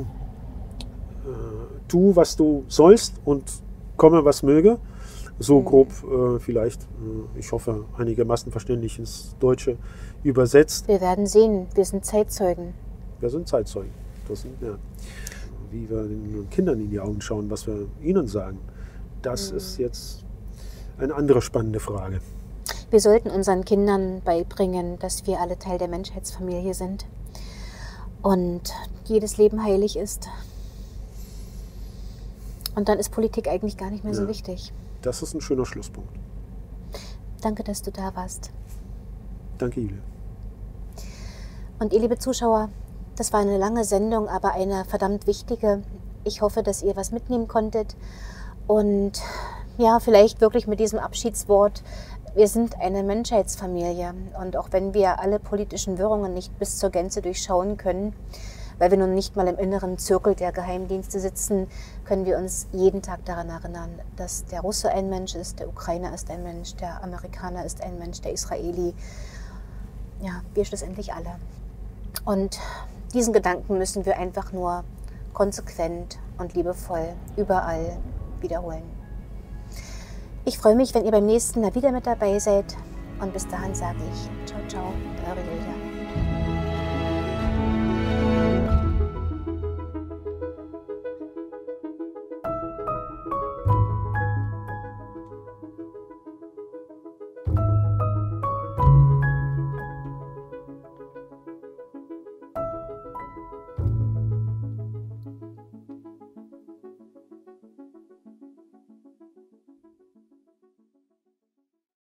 tu, was du sollst und komme, was möge. So grob vielleicht, ich hoffe, einigermaßen verständlich ins Deutsche übersetzt. Wir werden sehen, wir sind Zeitzeugen. Wir sind Zeitzeugen. Das sind, ja, wie wir den Kindern in die Augen schauen, was wir ihnen sagen. Das ist jetzt eine andere spannende Frage. Wir sollten unseren Kindern beibringen, dass wir alle Teil der Menschheitsfamilie sind und jedes Leben heilig ist. Und dann ist Politik eigentlich gar nicht mehr so wichtig. Das ist ein schöner Schlusspunkt. Danke, dass du da warst. Danke, Julia. Und ihr liebe Zuschauer, das war eine lange Sendung, aber eine verdammt wichtige. Ich hoffe, dass ihr was mitnehmen konntet. Und ja, vielleicht wirklich mit diesem Abschiedswort, wir sind eine Menschheitsfamilie. Und auch wenn wir alle politischen Wirrungen nicht bis zur Gänze durchschauen können, weil wir nun nicht mal im inneren Zirkel der Geheimdienste sitzen, können wir uns jeden Tag daran erinnern, dass der Russe ein Mensch ist, der Ukrainer ist ein Mensch, der Amerikaner ist ein Mensch, der Israeli. Ja, wir schlussendlich alle. Und diesen Gedanken müssen wir einfach nur konsequent und liebevoll überall wiederholen. Ich freue mich, wenn ihr beim nächsten Mal wieder mit dabei seid. Und bis dahin sage ich ciao, ciao, eure Julia.